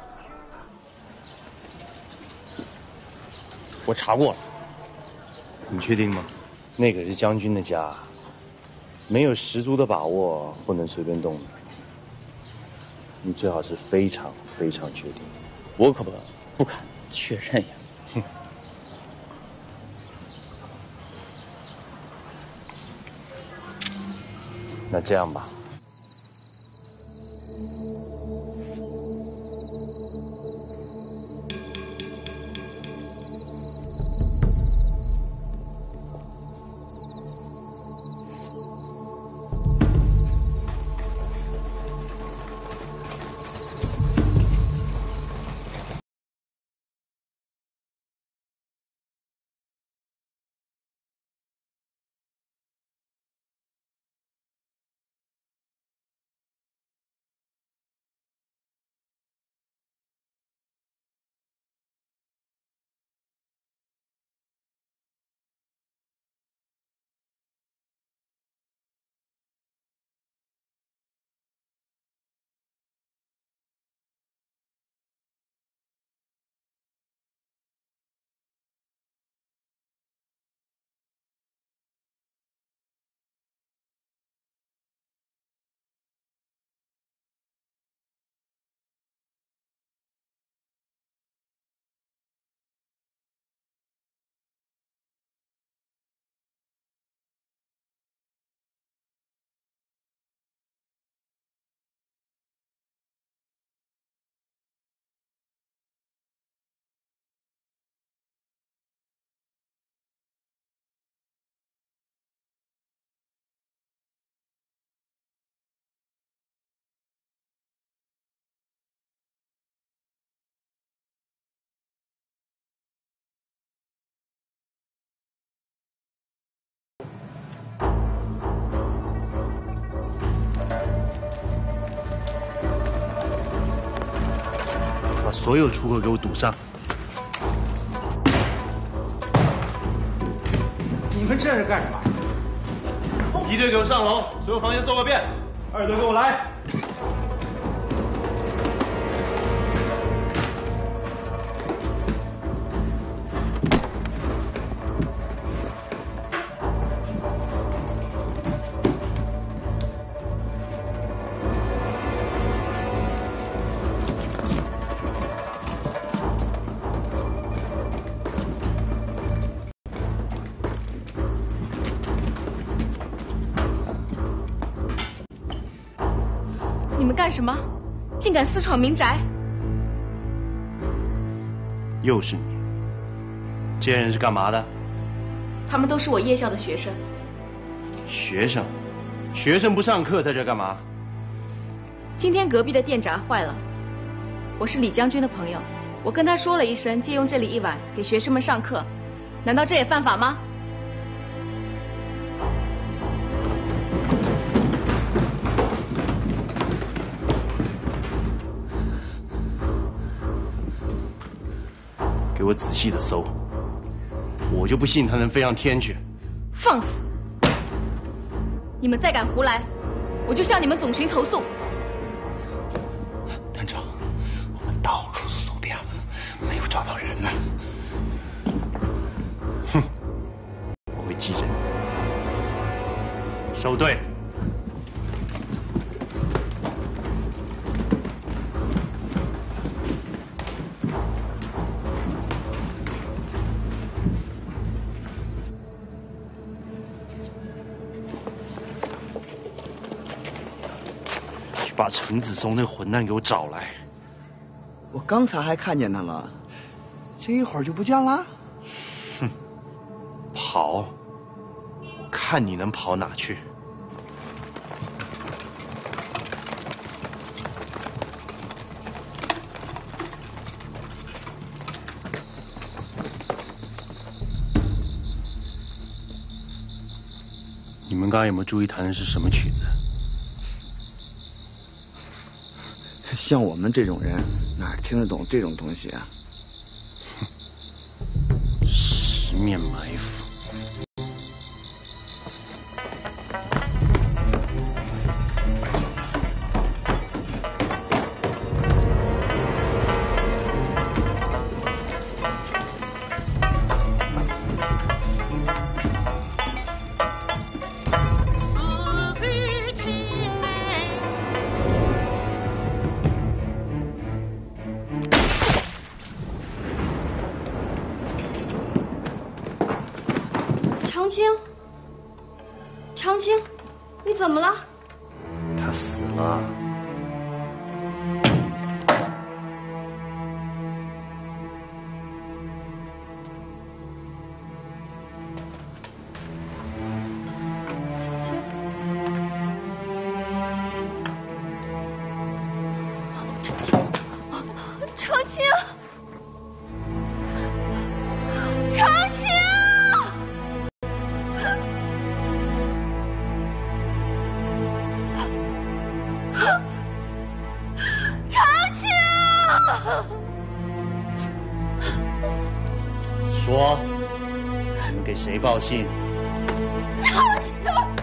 [SPEAKER 1] 我查过了，你确定吗？那可是将军的家，没有十足的把握，不能随便动的。你最好是非常非常确定。
[SPEAKER 11] 我可不不敢确认呀。
[SPEAKER 1] 哼。那这样吧。 所有出口给我堵上！
[SPEAKER 4] 你们这是干什么？
[SPEAKER 1] 一队给我上楼，所有房间搜个遍。二队跟我来。
[SPEAKER 14] 干什么？竟敢私闯民宅！
[SPEAKER 1] 又是你！这些人是干嘛的？
[SPEAKER 14] 他们都是我夜校的学生。
[SPEAKER 1] 学生？学生不上课，在这干嘛？
[SPEAKER 14] 今天隔壁的电闸坏了，我是李将军的朋友，我跟他说了一声，借用这里一晚给学生们上课，难道这也犯法吗？
[SPEAKER 1] 给我仔细的搜，我就不信他能飞上天去。
[SPEAKER 14] 放肆！你们再敢胡来，我就向你们总群投诉。
[SPEAKER 18] 团长，我们到处都搜遍了，没有找到人呢。
[SPEAKER 1] 哼，我会记着你。收队。把陈子松那混蛋给我找来！
[SPEAKER 8] 我刚才还看见他了，这一会儿就不见了。
[SPEAKER 1] 哼，跑！我看你能跑哪去！ 刚刚有没有注意弹的是什么曲子？
[SPEAKER 8] 像我们这种人，哪听得懂这种东西啊？
[SPEAKER 1] 十面埋伏。
[SPEAKER 16] 长青，长青，你怎么了？
[SPEAKER 1] 他死了。
[SPEAKER 16] 长青，长青。
[SPEAKER 1] 说，你们给谁报信？
[SPEAKER 16] 长青，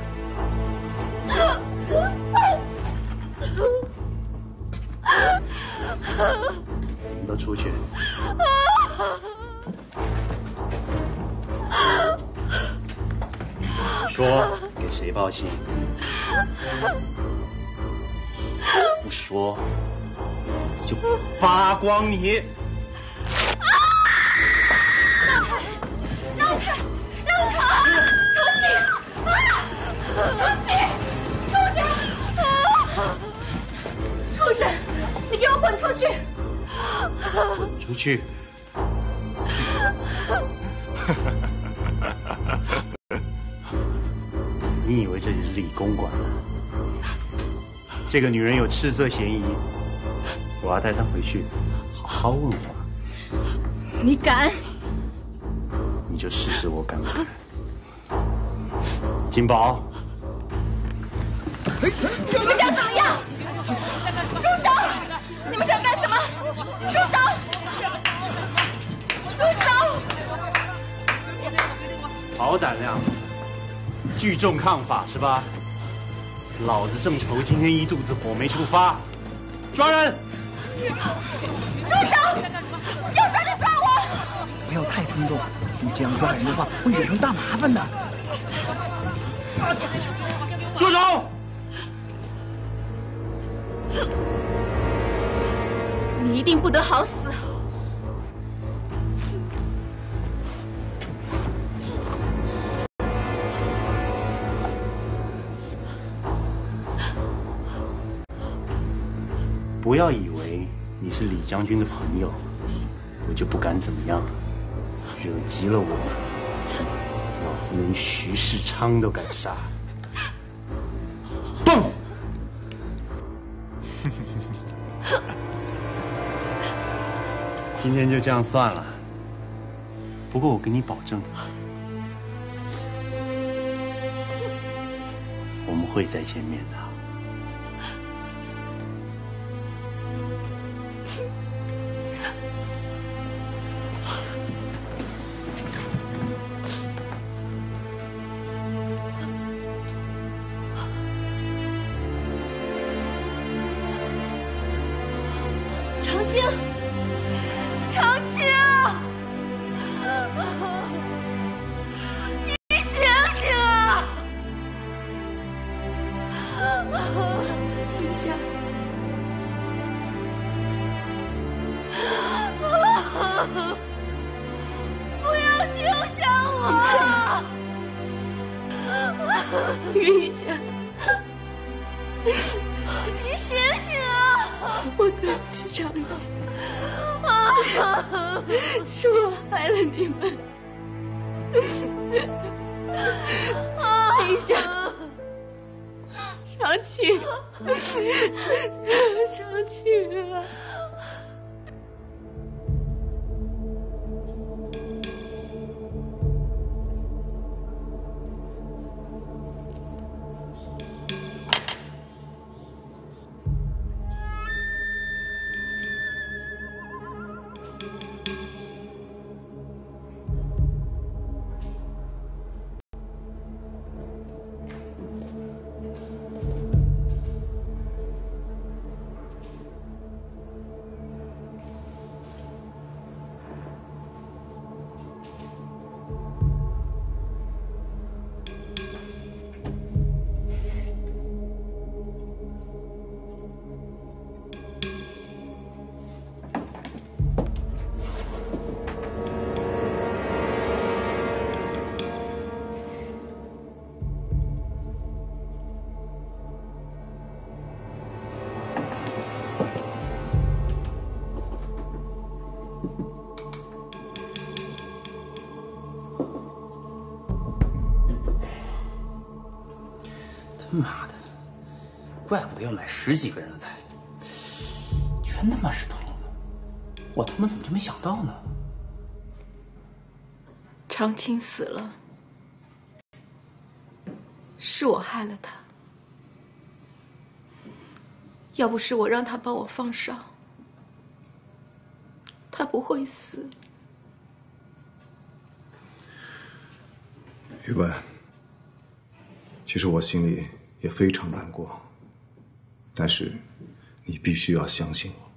[SPEAKER 1] 你们都出去。说，给谁报信？不说，老子就扒光你！
[SPEAKER 16] 让开！让开！出去！啊！出去！出去！啊！畜生！你给我滚出去！
[SPEAKER 1] 滚出去！你以为这里是理工馆？这个女人有赤色嫌疑，我要带她回去，好好问话。
[SPEAKER 16] 你敢？
[SPEAKER 1] 你就试试我敢不敢。金宝，
[SPEAKER 16] 你们想怎么样？住手！你们想干什么？住手！住手！
[SPEAKER 1] 好胆量，聚众抗法是吧？老子正愁今天一肚子火没处发，抓人！
[SPEAKER 16] 住手！要抓就抓我！
[SPEAKER 8] 不要太冲动，你这样抓人的话会惹成大麻烦的。
[SPEAKER 1] 住手！
[SPEAKER 16] 你一定不得好死！
[SPEAKER 1] 不要以为你是李将军的朋友，我就不敢怎么样。惹急了我，老子连徐世昌都敢杀。蹦！今天就这样算了。不过我给你保证，我们会再见面的。
[SPEAKER 16] 长青，长青，你醒醒啊！
[SPEAKER 14] 陛下，
[SPEAKER 16] 不要丢下我！
[SPEAKER 14] 陛下，
[SPEAKER 16] 你醒醒啊！
[SPEAKER 14] 我对不起长青，是我害了你们。陛下，长青，长青啊！
[SPEAKER 11] 妈的，怪不得要买十几个人的菜，全他妈是图。我他妈怎么就没想到呢？
[SPEAKER 14] 长青死了，是我害了他。要不是我让他帮我放哨，他不会死。
[SPEAKER 5] 宇文，其实我心里也非常难过，但是你必须要相信我。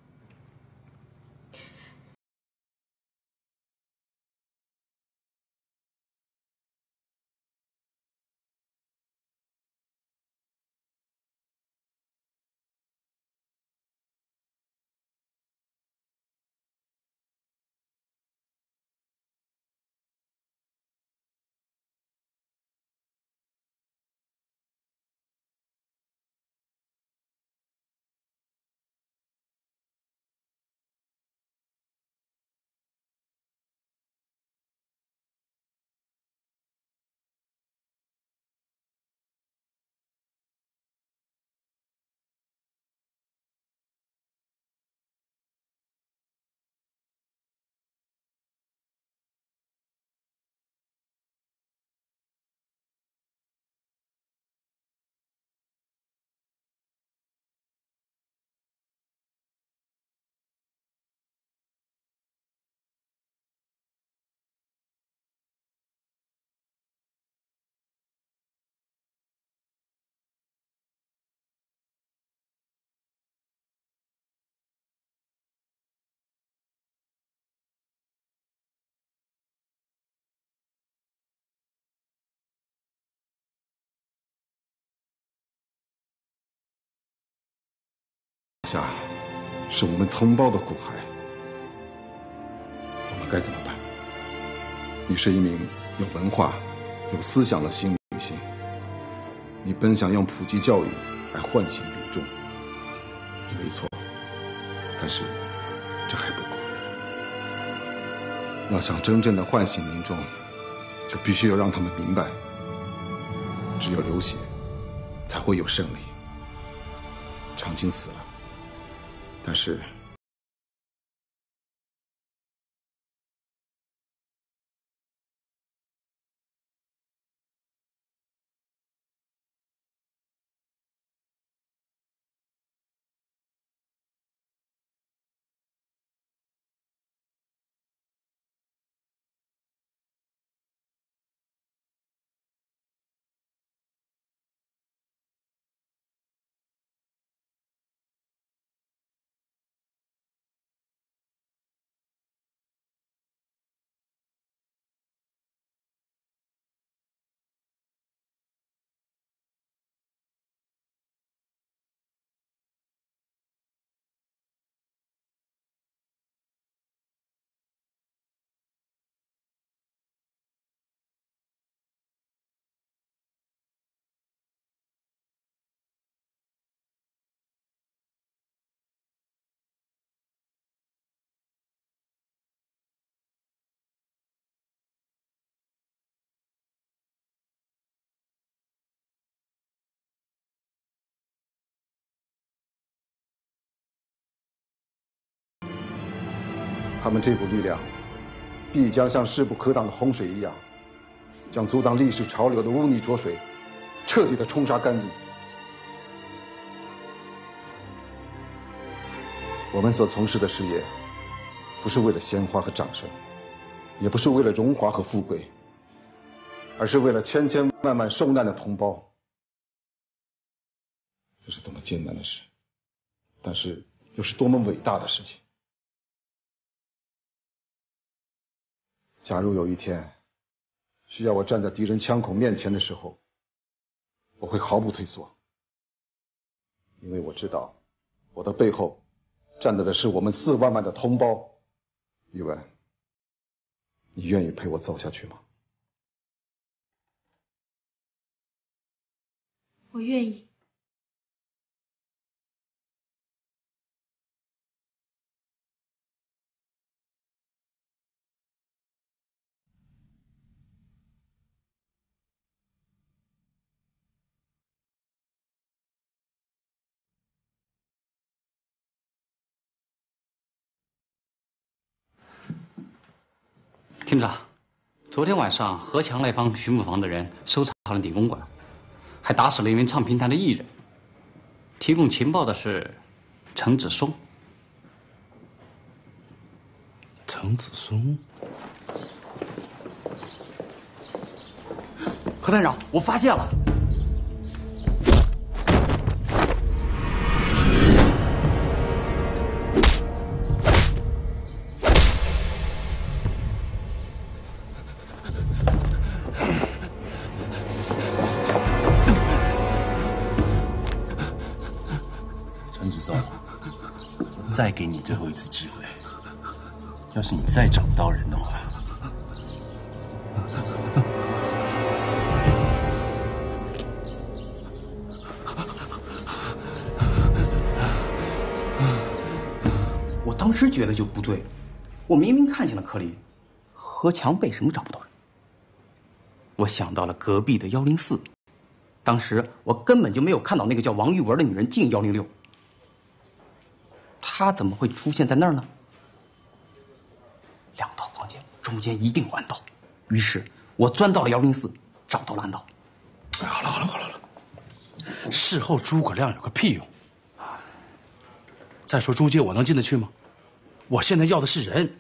[SPEAKER 5] 下是我们同胞的骨骸，我们该怎么办？你是一名有文化、有思想的新女性，你本想用普及教育来唤醒民众，你没错，但是这还不够。要想真正的唤醒民众，就必须要让他们明白，只有流血，才会有胜利。长青死了。但是，他们这股力量，必将像势不可挡的洪水一样，将阻挡历史潮流的污泥浊水，彻底的冲刷干净。我们所从事的事业，不是为了鲜花和掌声，也不是为了荣华和富贵，而是为了千千万万受难的同胞。这是多么艰难的事，但是又是多么伟大的事情。假如有一天需要我站在敌人枪口面前的时候，我会毫不退缩，因为我知道我的背后站着的是我们四万万的同胞。宇文，你愿意陪我走下去吗？
[SPEAKER 14] 我愿意。
[SPEAKER 2] 厅长，昨天晚上河墙那方巡捕房的人搜查了理工馆，还打死了一名唱评弹的艺人。提供情报的是陈子松。
[SPEAKER 6] 陈子松。
[SPEAKER 11] 何探长，我发现了。
[SPEAKER 1] 陈子松，我再给你最后一次机会，要是你再找不到人的话，
[SPEAKER 11] 我当时觉得就不对，我明明看见了柯林，何强为什么找不到人？我想到了隔壁的幺零四，当时我根本就没有看到那个叫王玉文的女人进幺零六，她怎么会出现在那儿呢？两套房间中间一定有暗道，于是我钻到了幺零四，找到了暗道。
[SPEAKER 6] 哎，好了好了好了好了，事后诸葛亮有个屁用！再说租界我能进得去吗？我现在要的是人。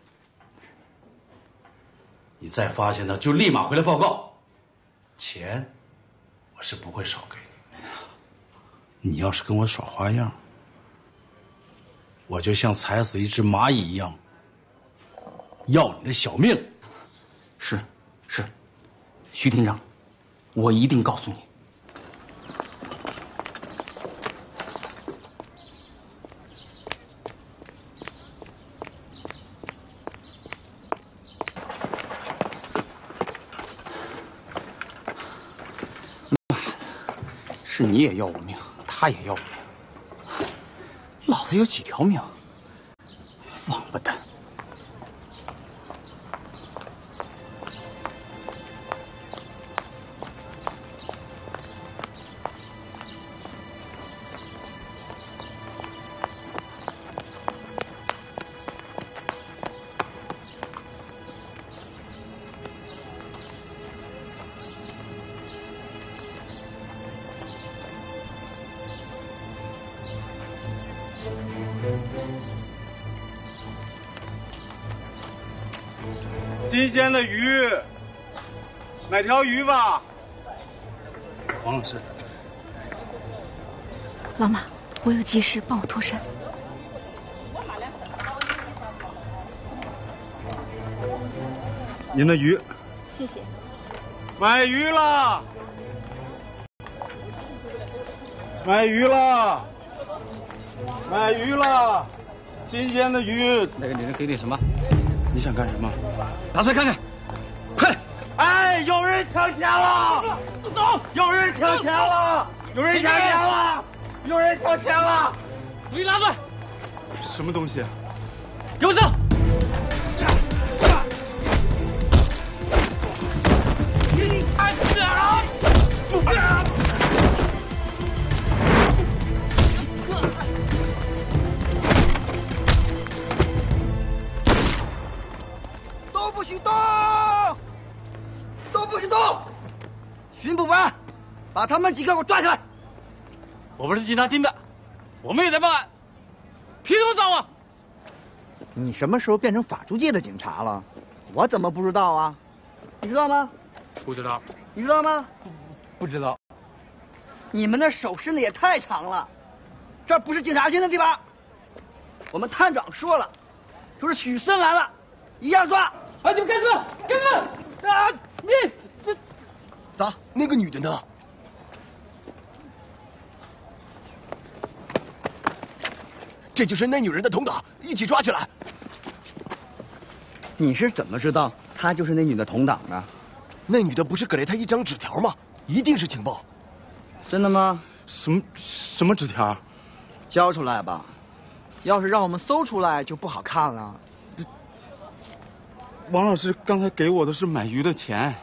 [SPEAKER 6] 你再发现他，就立马回来报告。钱，我是不会少给你。你要是跟我耍花样，我就像踩死一只蚂蚁一样，要你的小命。
[SPEAKER 11] 是是，徐厅长，我一定告诉你。是你也要我命，他也要我命，老子有几条命？王八蛋！
[SPEAKER 7] 新鲜的鱼，买条鱼吧。
[SPEAKER 6] 王老师，
[SPEAKER 14] 妈妈，我有急事，帮我脱身。
[SPEAKER 7] 您的鱼。
[SPEAKER 14] 谢谢。
[SPEAKER 7] 买鱼啦！买鱼啦！买鱼啦！新鲜的鱼。
[SPEAKER 2] 那个女人给你什么？
[SPEAKER 6] 你想干什么？
[SPEAKER 2] 拿出来看看，快！
[SPEAKER 7] 哎，有人抢钱了！走！有人抢钱了！有人抢钱了！有人抢钱了！
[SPEAKER 2] 注意拿出来！
[SPEAKER 7] 什么东西？
[SPEAKER 2] 给我上！
[SPEAKER 7] 你看这啊！
[SPEAKER 8] 都不许动！都不许动！巡捕班，把他们几个给我抓起来！
[SPEAKER 2] 我不是警察厅的，我们也在办案，凭什么抓我？
[SPEAKER 8] 你什么时候变成法租界的警察了？我怎么不知道啊？你知道吗？
[SPEAKER 2] 不知道。
[SPEAKER 8] 你知道吗？
[SPEAKER 2] 不知道。
[SPEAKER 8] 你们的手伸的也太长了，这不是警察厅的地方。我们探长说了，说是许森来了，一样抓。
[SPEAKER 2] 哎，你们干什么？干什么？啊！你这
[SPEAKER 18] 咋？那个女的呢？这就是那女人的同党，一起抓起来！
[SPEAKER 8] 你是怎么知道她就是那女的同党的？
[SPEAKER 18] 那女的不是给了她一张纸条吗？一定是情报。
[SPEAKER 8] 真的吗？
[SPEAKER 6] 什么什么纸条？
[SPEAKER 8] 交出来吧，要是让我们搜出来就不好看了。
[SPEAKER 6] 王老师刚才给我的是买鱼的钱。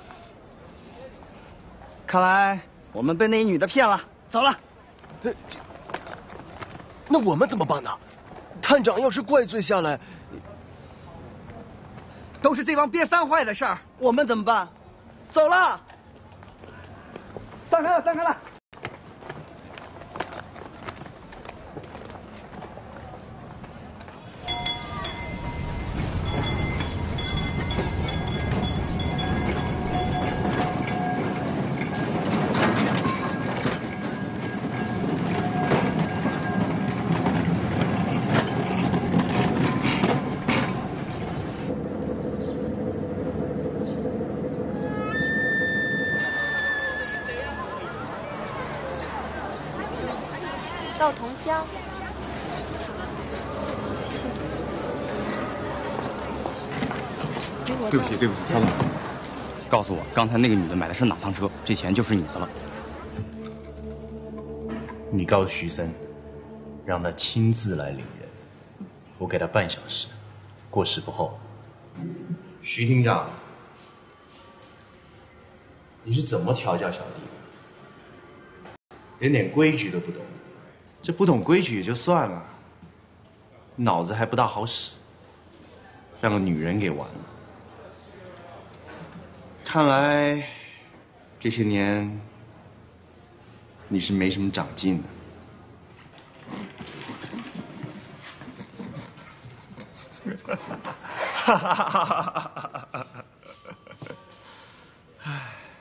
[SPEAKER 8] 看来我们被那女的骗了，走了。
[SPEAKER 18] 呃，那我们怎么办呢？探长要是怪罪下来，
[SPEAKER 8] 都是这帮瘪三坏的事儿，我们怎么办？走了，散开了，散开了。
[SPEAKER 14] 到桐乡。
[SPEAKER 11] 对不起，对不起，稍等。告诉我，刚才那个女的买的是哪趟车？这钱就是你的了。
[SPEAKER 1] 你告诉徐森，让他亲自来领人，我给他半小时，过时不候。徐厅长，你是怎么调教小弟的？连点规矩都不懂。这不懂规矩也就算了，脑子还不大好使，让个女人给玩了。看来这些年你是没什么长进的。哈哈哈哈哈哈！唉，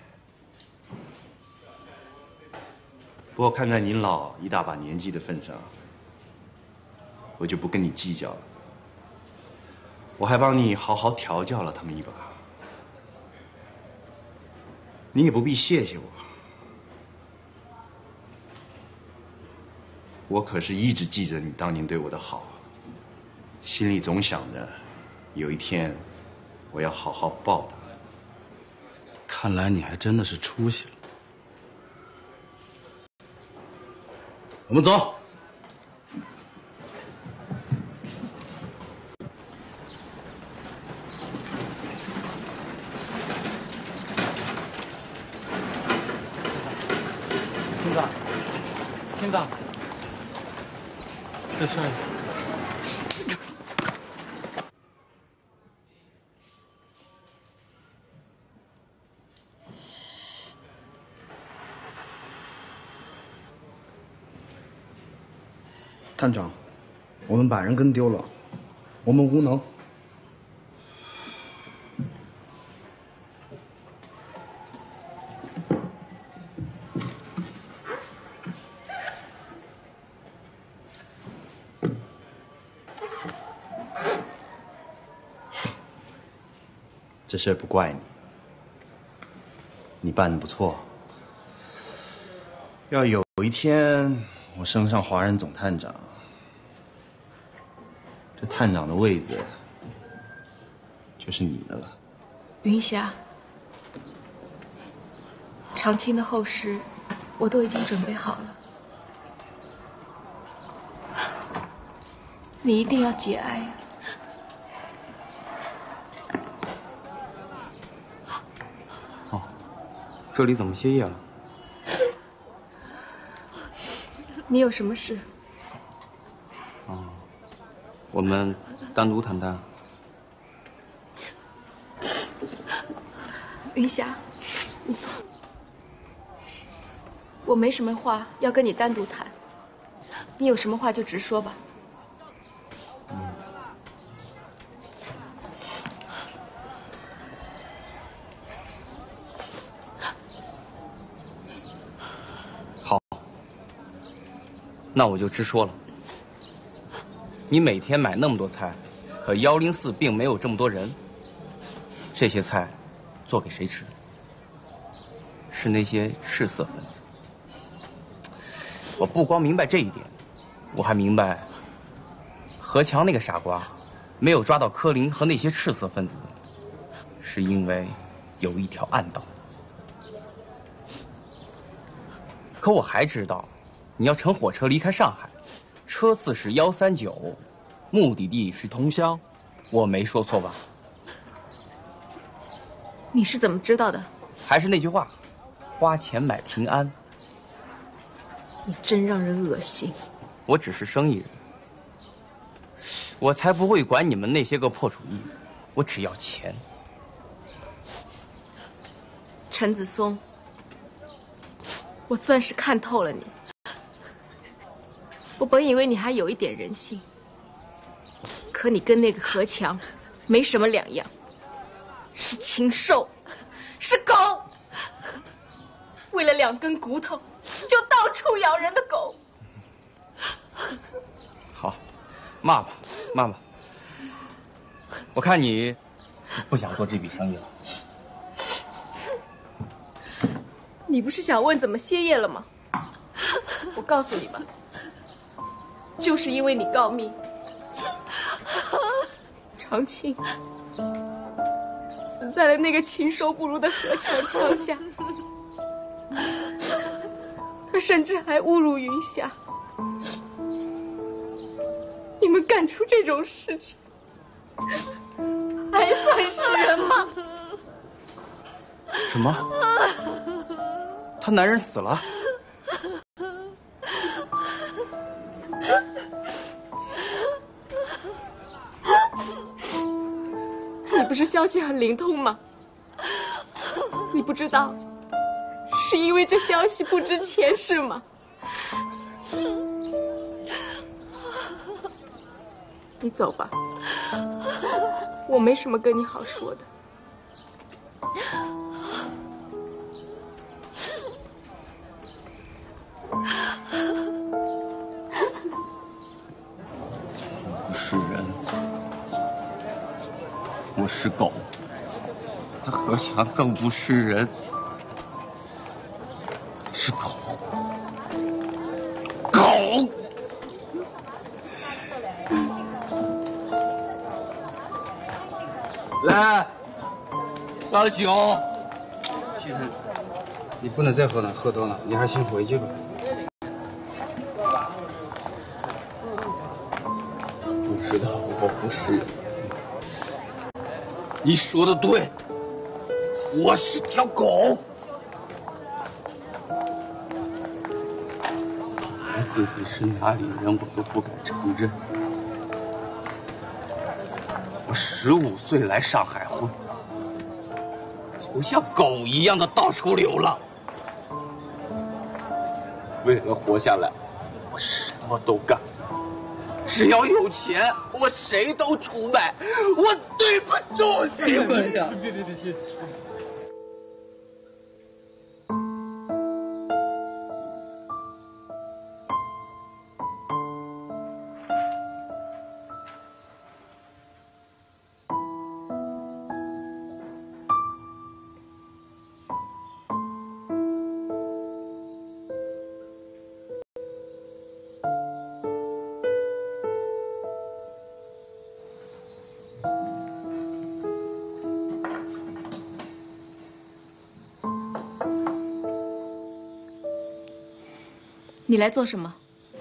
[SPEAKER 1] 不过看在您老一大把年纪的份上，我就不跟你计较了。我还帮你好好调教了他们一把，你也不必谢谢我。我可是一直记着你当年对我的好，心里总想着有一天我要好好报答。
[SPEAKER 6] 看来你还真的是出息了。我们走。
[SPEAKER 2] 厅长，厅长，这事儿。
[SPEAKER 8] 探长，我们把人跟丢了，我们无能。
[SPEAKER 1] 这事不怪你，你办得不错。要有一天我升上华人总探长，这探长的位子就是你的了。
[SPEAKER 14] 云霞，长青的后事我都已经准备好了，你一定要节哀啊！
[SPEAKER 11] 哦，这里怎么歇业了？
[SPEAKER 14] 你有什么事？
[SPEAKER 11] 哦，我们单独谈谈。
[SPEAKER 14] 云霞，你坐。我没什么话要跟你单独谈，你有什么话就直说吧。
[SPEAKER 11] 嗯。好，那我就直说了。你每天买那么多菜，可幺零四并没有这么多人。这些菜做给谁吃？是那些赤色分子。我不光明白这一点，我还明白何强那个傻瓜没有抓到柯林和那些赤色分子，是因为有一条暗道。可我还知道，你要乘火车离开上海，车次是幺三九，目的地是桐乡，我没说错吧？
[SPEAKER 14] 你是怎么知道的？
[SPEAKER 11] 还是那句话，花钱买平安。
[SPEAKER 14] 你真让人恶心。
[SPEAKER 11] 我只是生意人，我才不会管你们那些个破主意。 我只要钱。
[SPEAKER 14] 陈子松，我算是看透了你。我本以为你还有一点人性，可你跟那个何强没什么两样，是禽兽，是狗，为了两根骨头就到处咬人的狗。
[SPEAKER 11] 好，骂吧骂吧，我看你不想做这笔生意了。
[SPEAKER 14] 你不是想问怎么歇业了吗？我告诉你吧，就是因为你告密，长青死在了那个禽兽不如的何强枪下，他甚至还侮辱云霞。你们干出这种事情，还算是人吗？
[SPEAKER 11] 什么？他男人死了？
[SPEAKER 14] 你不是消息很灵通吗？你不知道是因为这消息不值钱是吗？你走吧，我没什么跟你好说的。
[SPEAKER 11] 不是人，我是狗。他何强更不是人，是狗。狗。来，烧酒。
[SPEAKER 2] 先生，你不能再喝了，喝多了，你还先回去吧。我知道我不是人。
[SPEAKER 11] 你说的对，我是条狗。我自己是哪里人我都不敢承认。我十五岁来上海混，就像狗一样的到处流浪。为了活下来，我什么都干。只要有钱，我谁都出卖。我对不住你们呀！别别别别！
[SPEAKER 14] 你来做什么？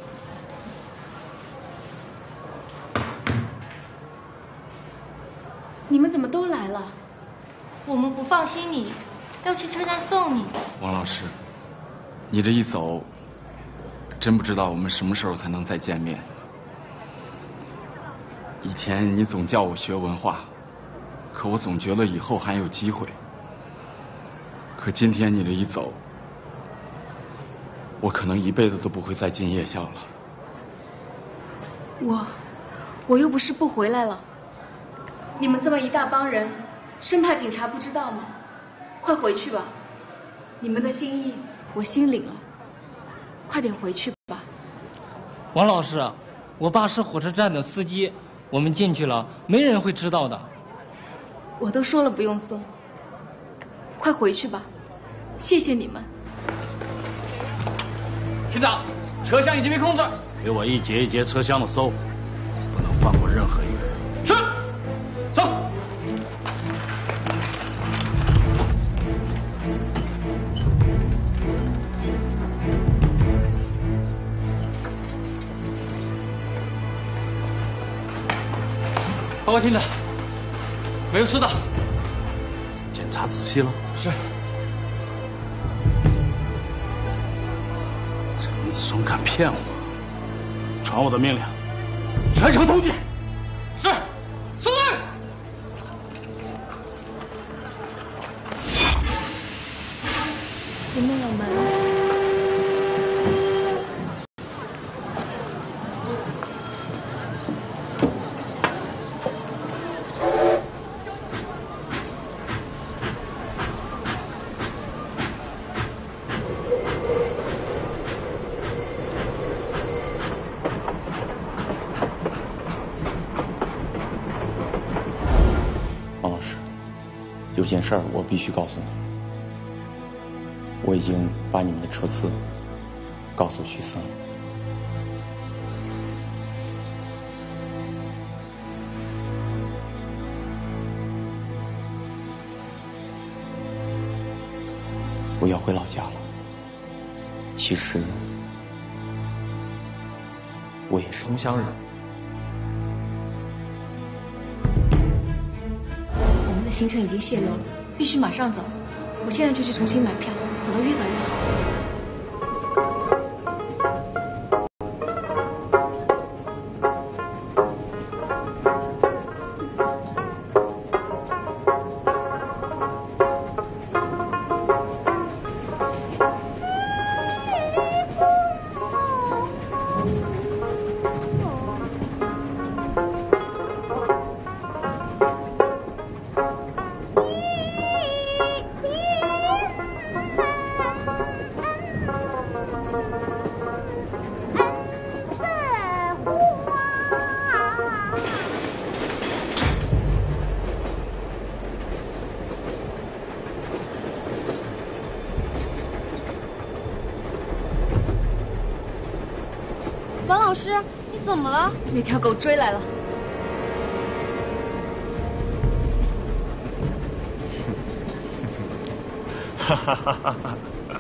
[SPEAKER 14] 你们怎么都来了？
[SPEAKER 19] 我们不放心你，要去车站送你。
[SPEAKER 7] 王老师，你这一走，真不知道我们什么时候才能再见面。以前你总叫我学文化，可我总觉得以后还有机会。可今天你这一走，我可能一辈子都不会再进夜校了。
[SPEAKER 14] 我，我又不是不回来了。你们这么一大帮人，生怕警察不知道吗？快回去吧，你们的心意我心领了，快点回去吧。
[SPEAKER 20] 王老师，我爸是火车站的司机，我们进去了，没人会知道的。
[SPEAKER 14] 我都说了不用送，快回去吧，谢谢你们。
[SPEAKER 2] 厅长，车厢已经被控制，
[SPEAKER 1] 给我一节一节车厢的搜，不能放过任何一个人。
[SPEAKER 2] 是，走。报告厅长，没有收到。
[SPEAKER 1] 检查仔细了。
[SPEAKER 2] 是。
[SPEAKER 1] 陈子松敢骗我，传我的命令，
[SPEAKER 2] 全城通缉。是，收队。
[SPEAKER 11] 有件事儿我必须告诉你，我已经把你们的撤资告诉徐森了。我要回老家了。其实我也是
[SPEAKER 1] 同乡人。
[SPEAKER 14] 我们的行程已经泄露了，必须马上走。我现在就去重新买票，走得越早越好。
[SPEAKER 16] 王老师，你怎么了？
[SPEAKER 14] 那条狗追来了。
[SPEAKER 1] 哈哈哈哈哈！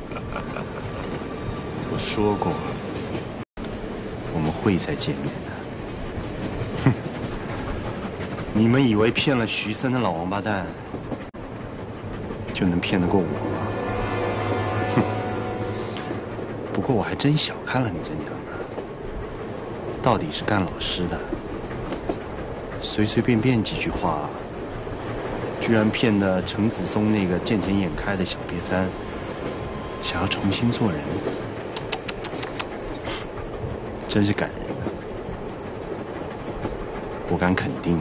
[SPEAKER 1] 我说过，我们会再见面的。哼！你们以为骗了徐森的老王八蛋，就能骗得过我吗？哼！不过我还真小看了你这娘们儿。到底是干老师的，随随便便几句话，居然骗得程子松那个见钱眼开的小瘪三，想要重新做人，真是感人啊！我敢肯定，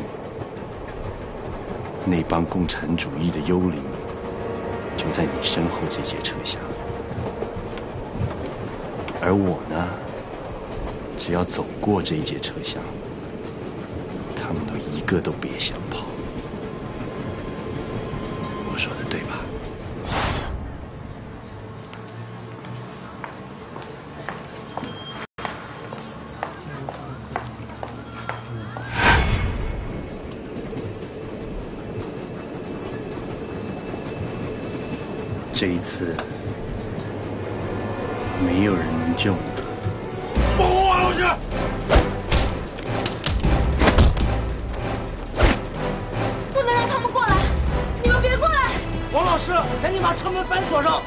[SPEAKER 1] 那帮共产主义的幽灵就在你身后这节车厢，而我呢？只要走过这一节车厢，他们都一个都别想跑。我说的对吧？这一次，没有人能救你。
[SPEAKER 12] 保护王老师！
[SPEAKER 3] 不能让他们过来！你们别过来！
[SPEAKER 20] 王老师，赶紧把车门反锁上！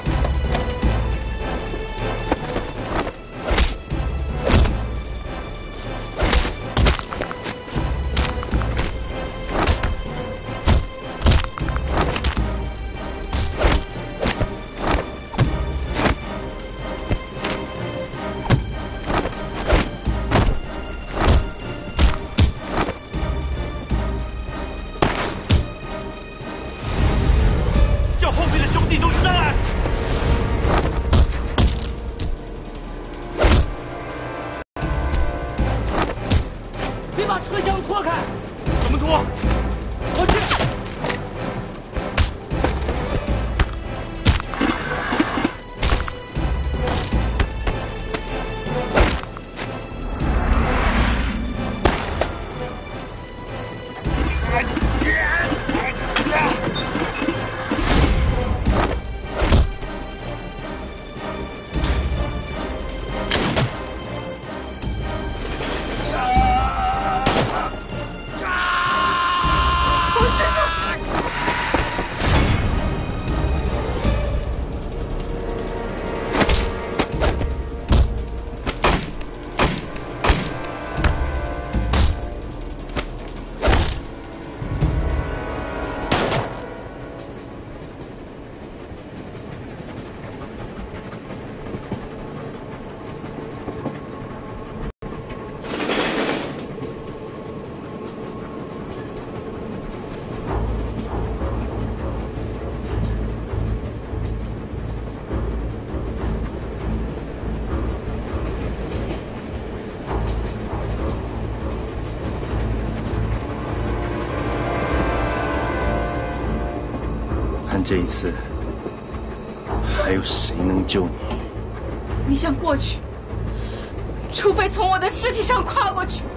[SPEAKER 1] 这一次，还有谁能救你？
[SPEAKER 14] 你想过去，除非从我的尸体上跨过去。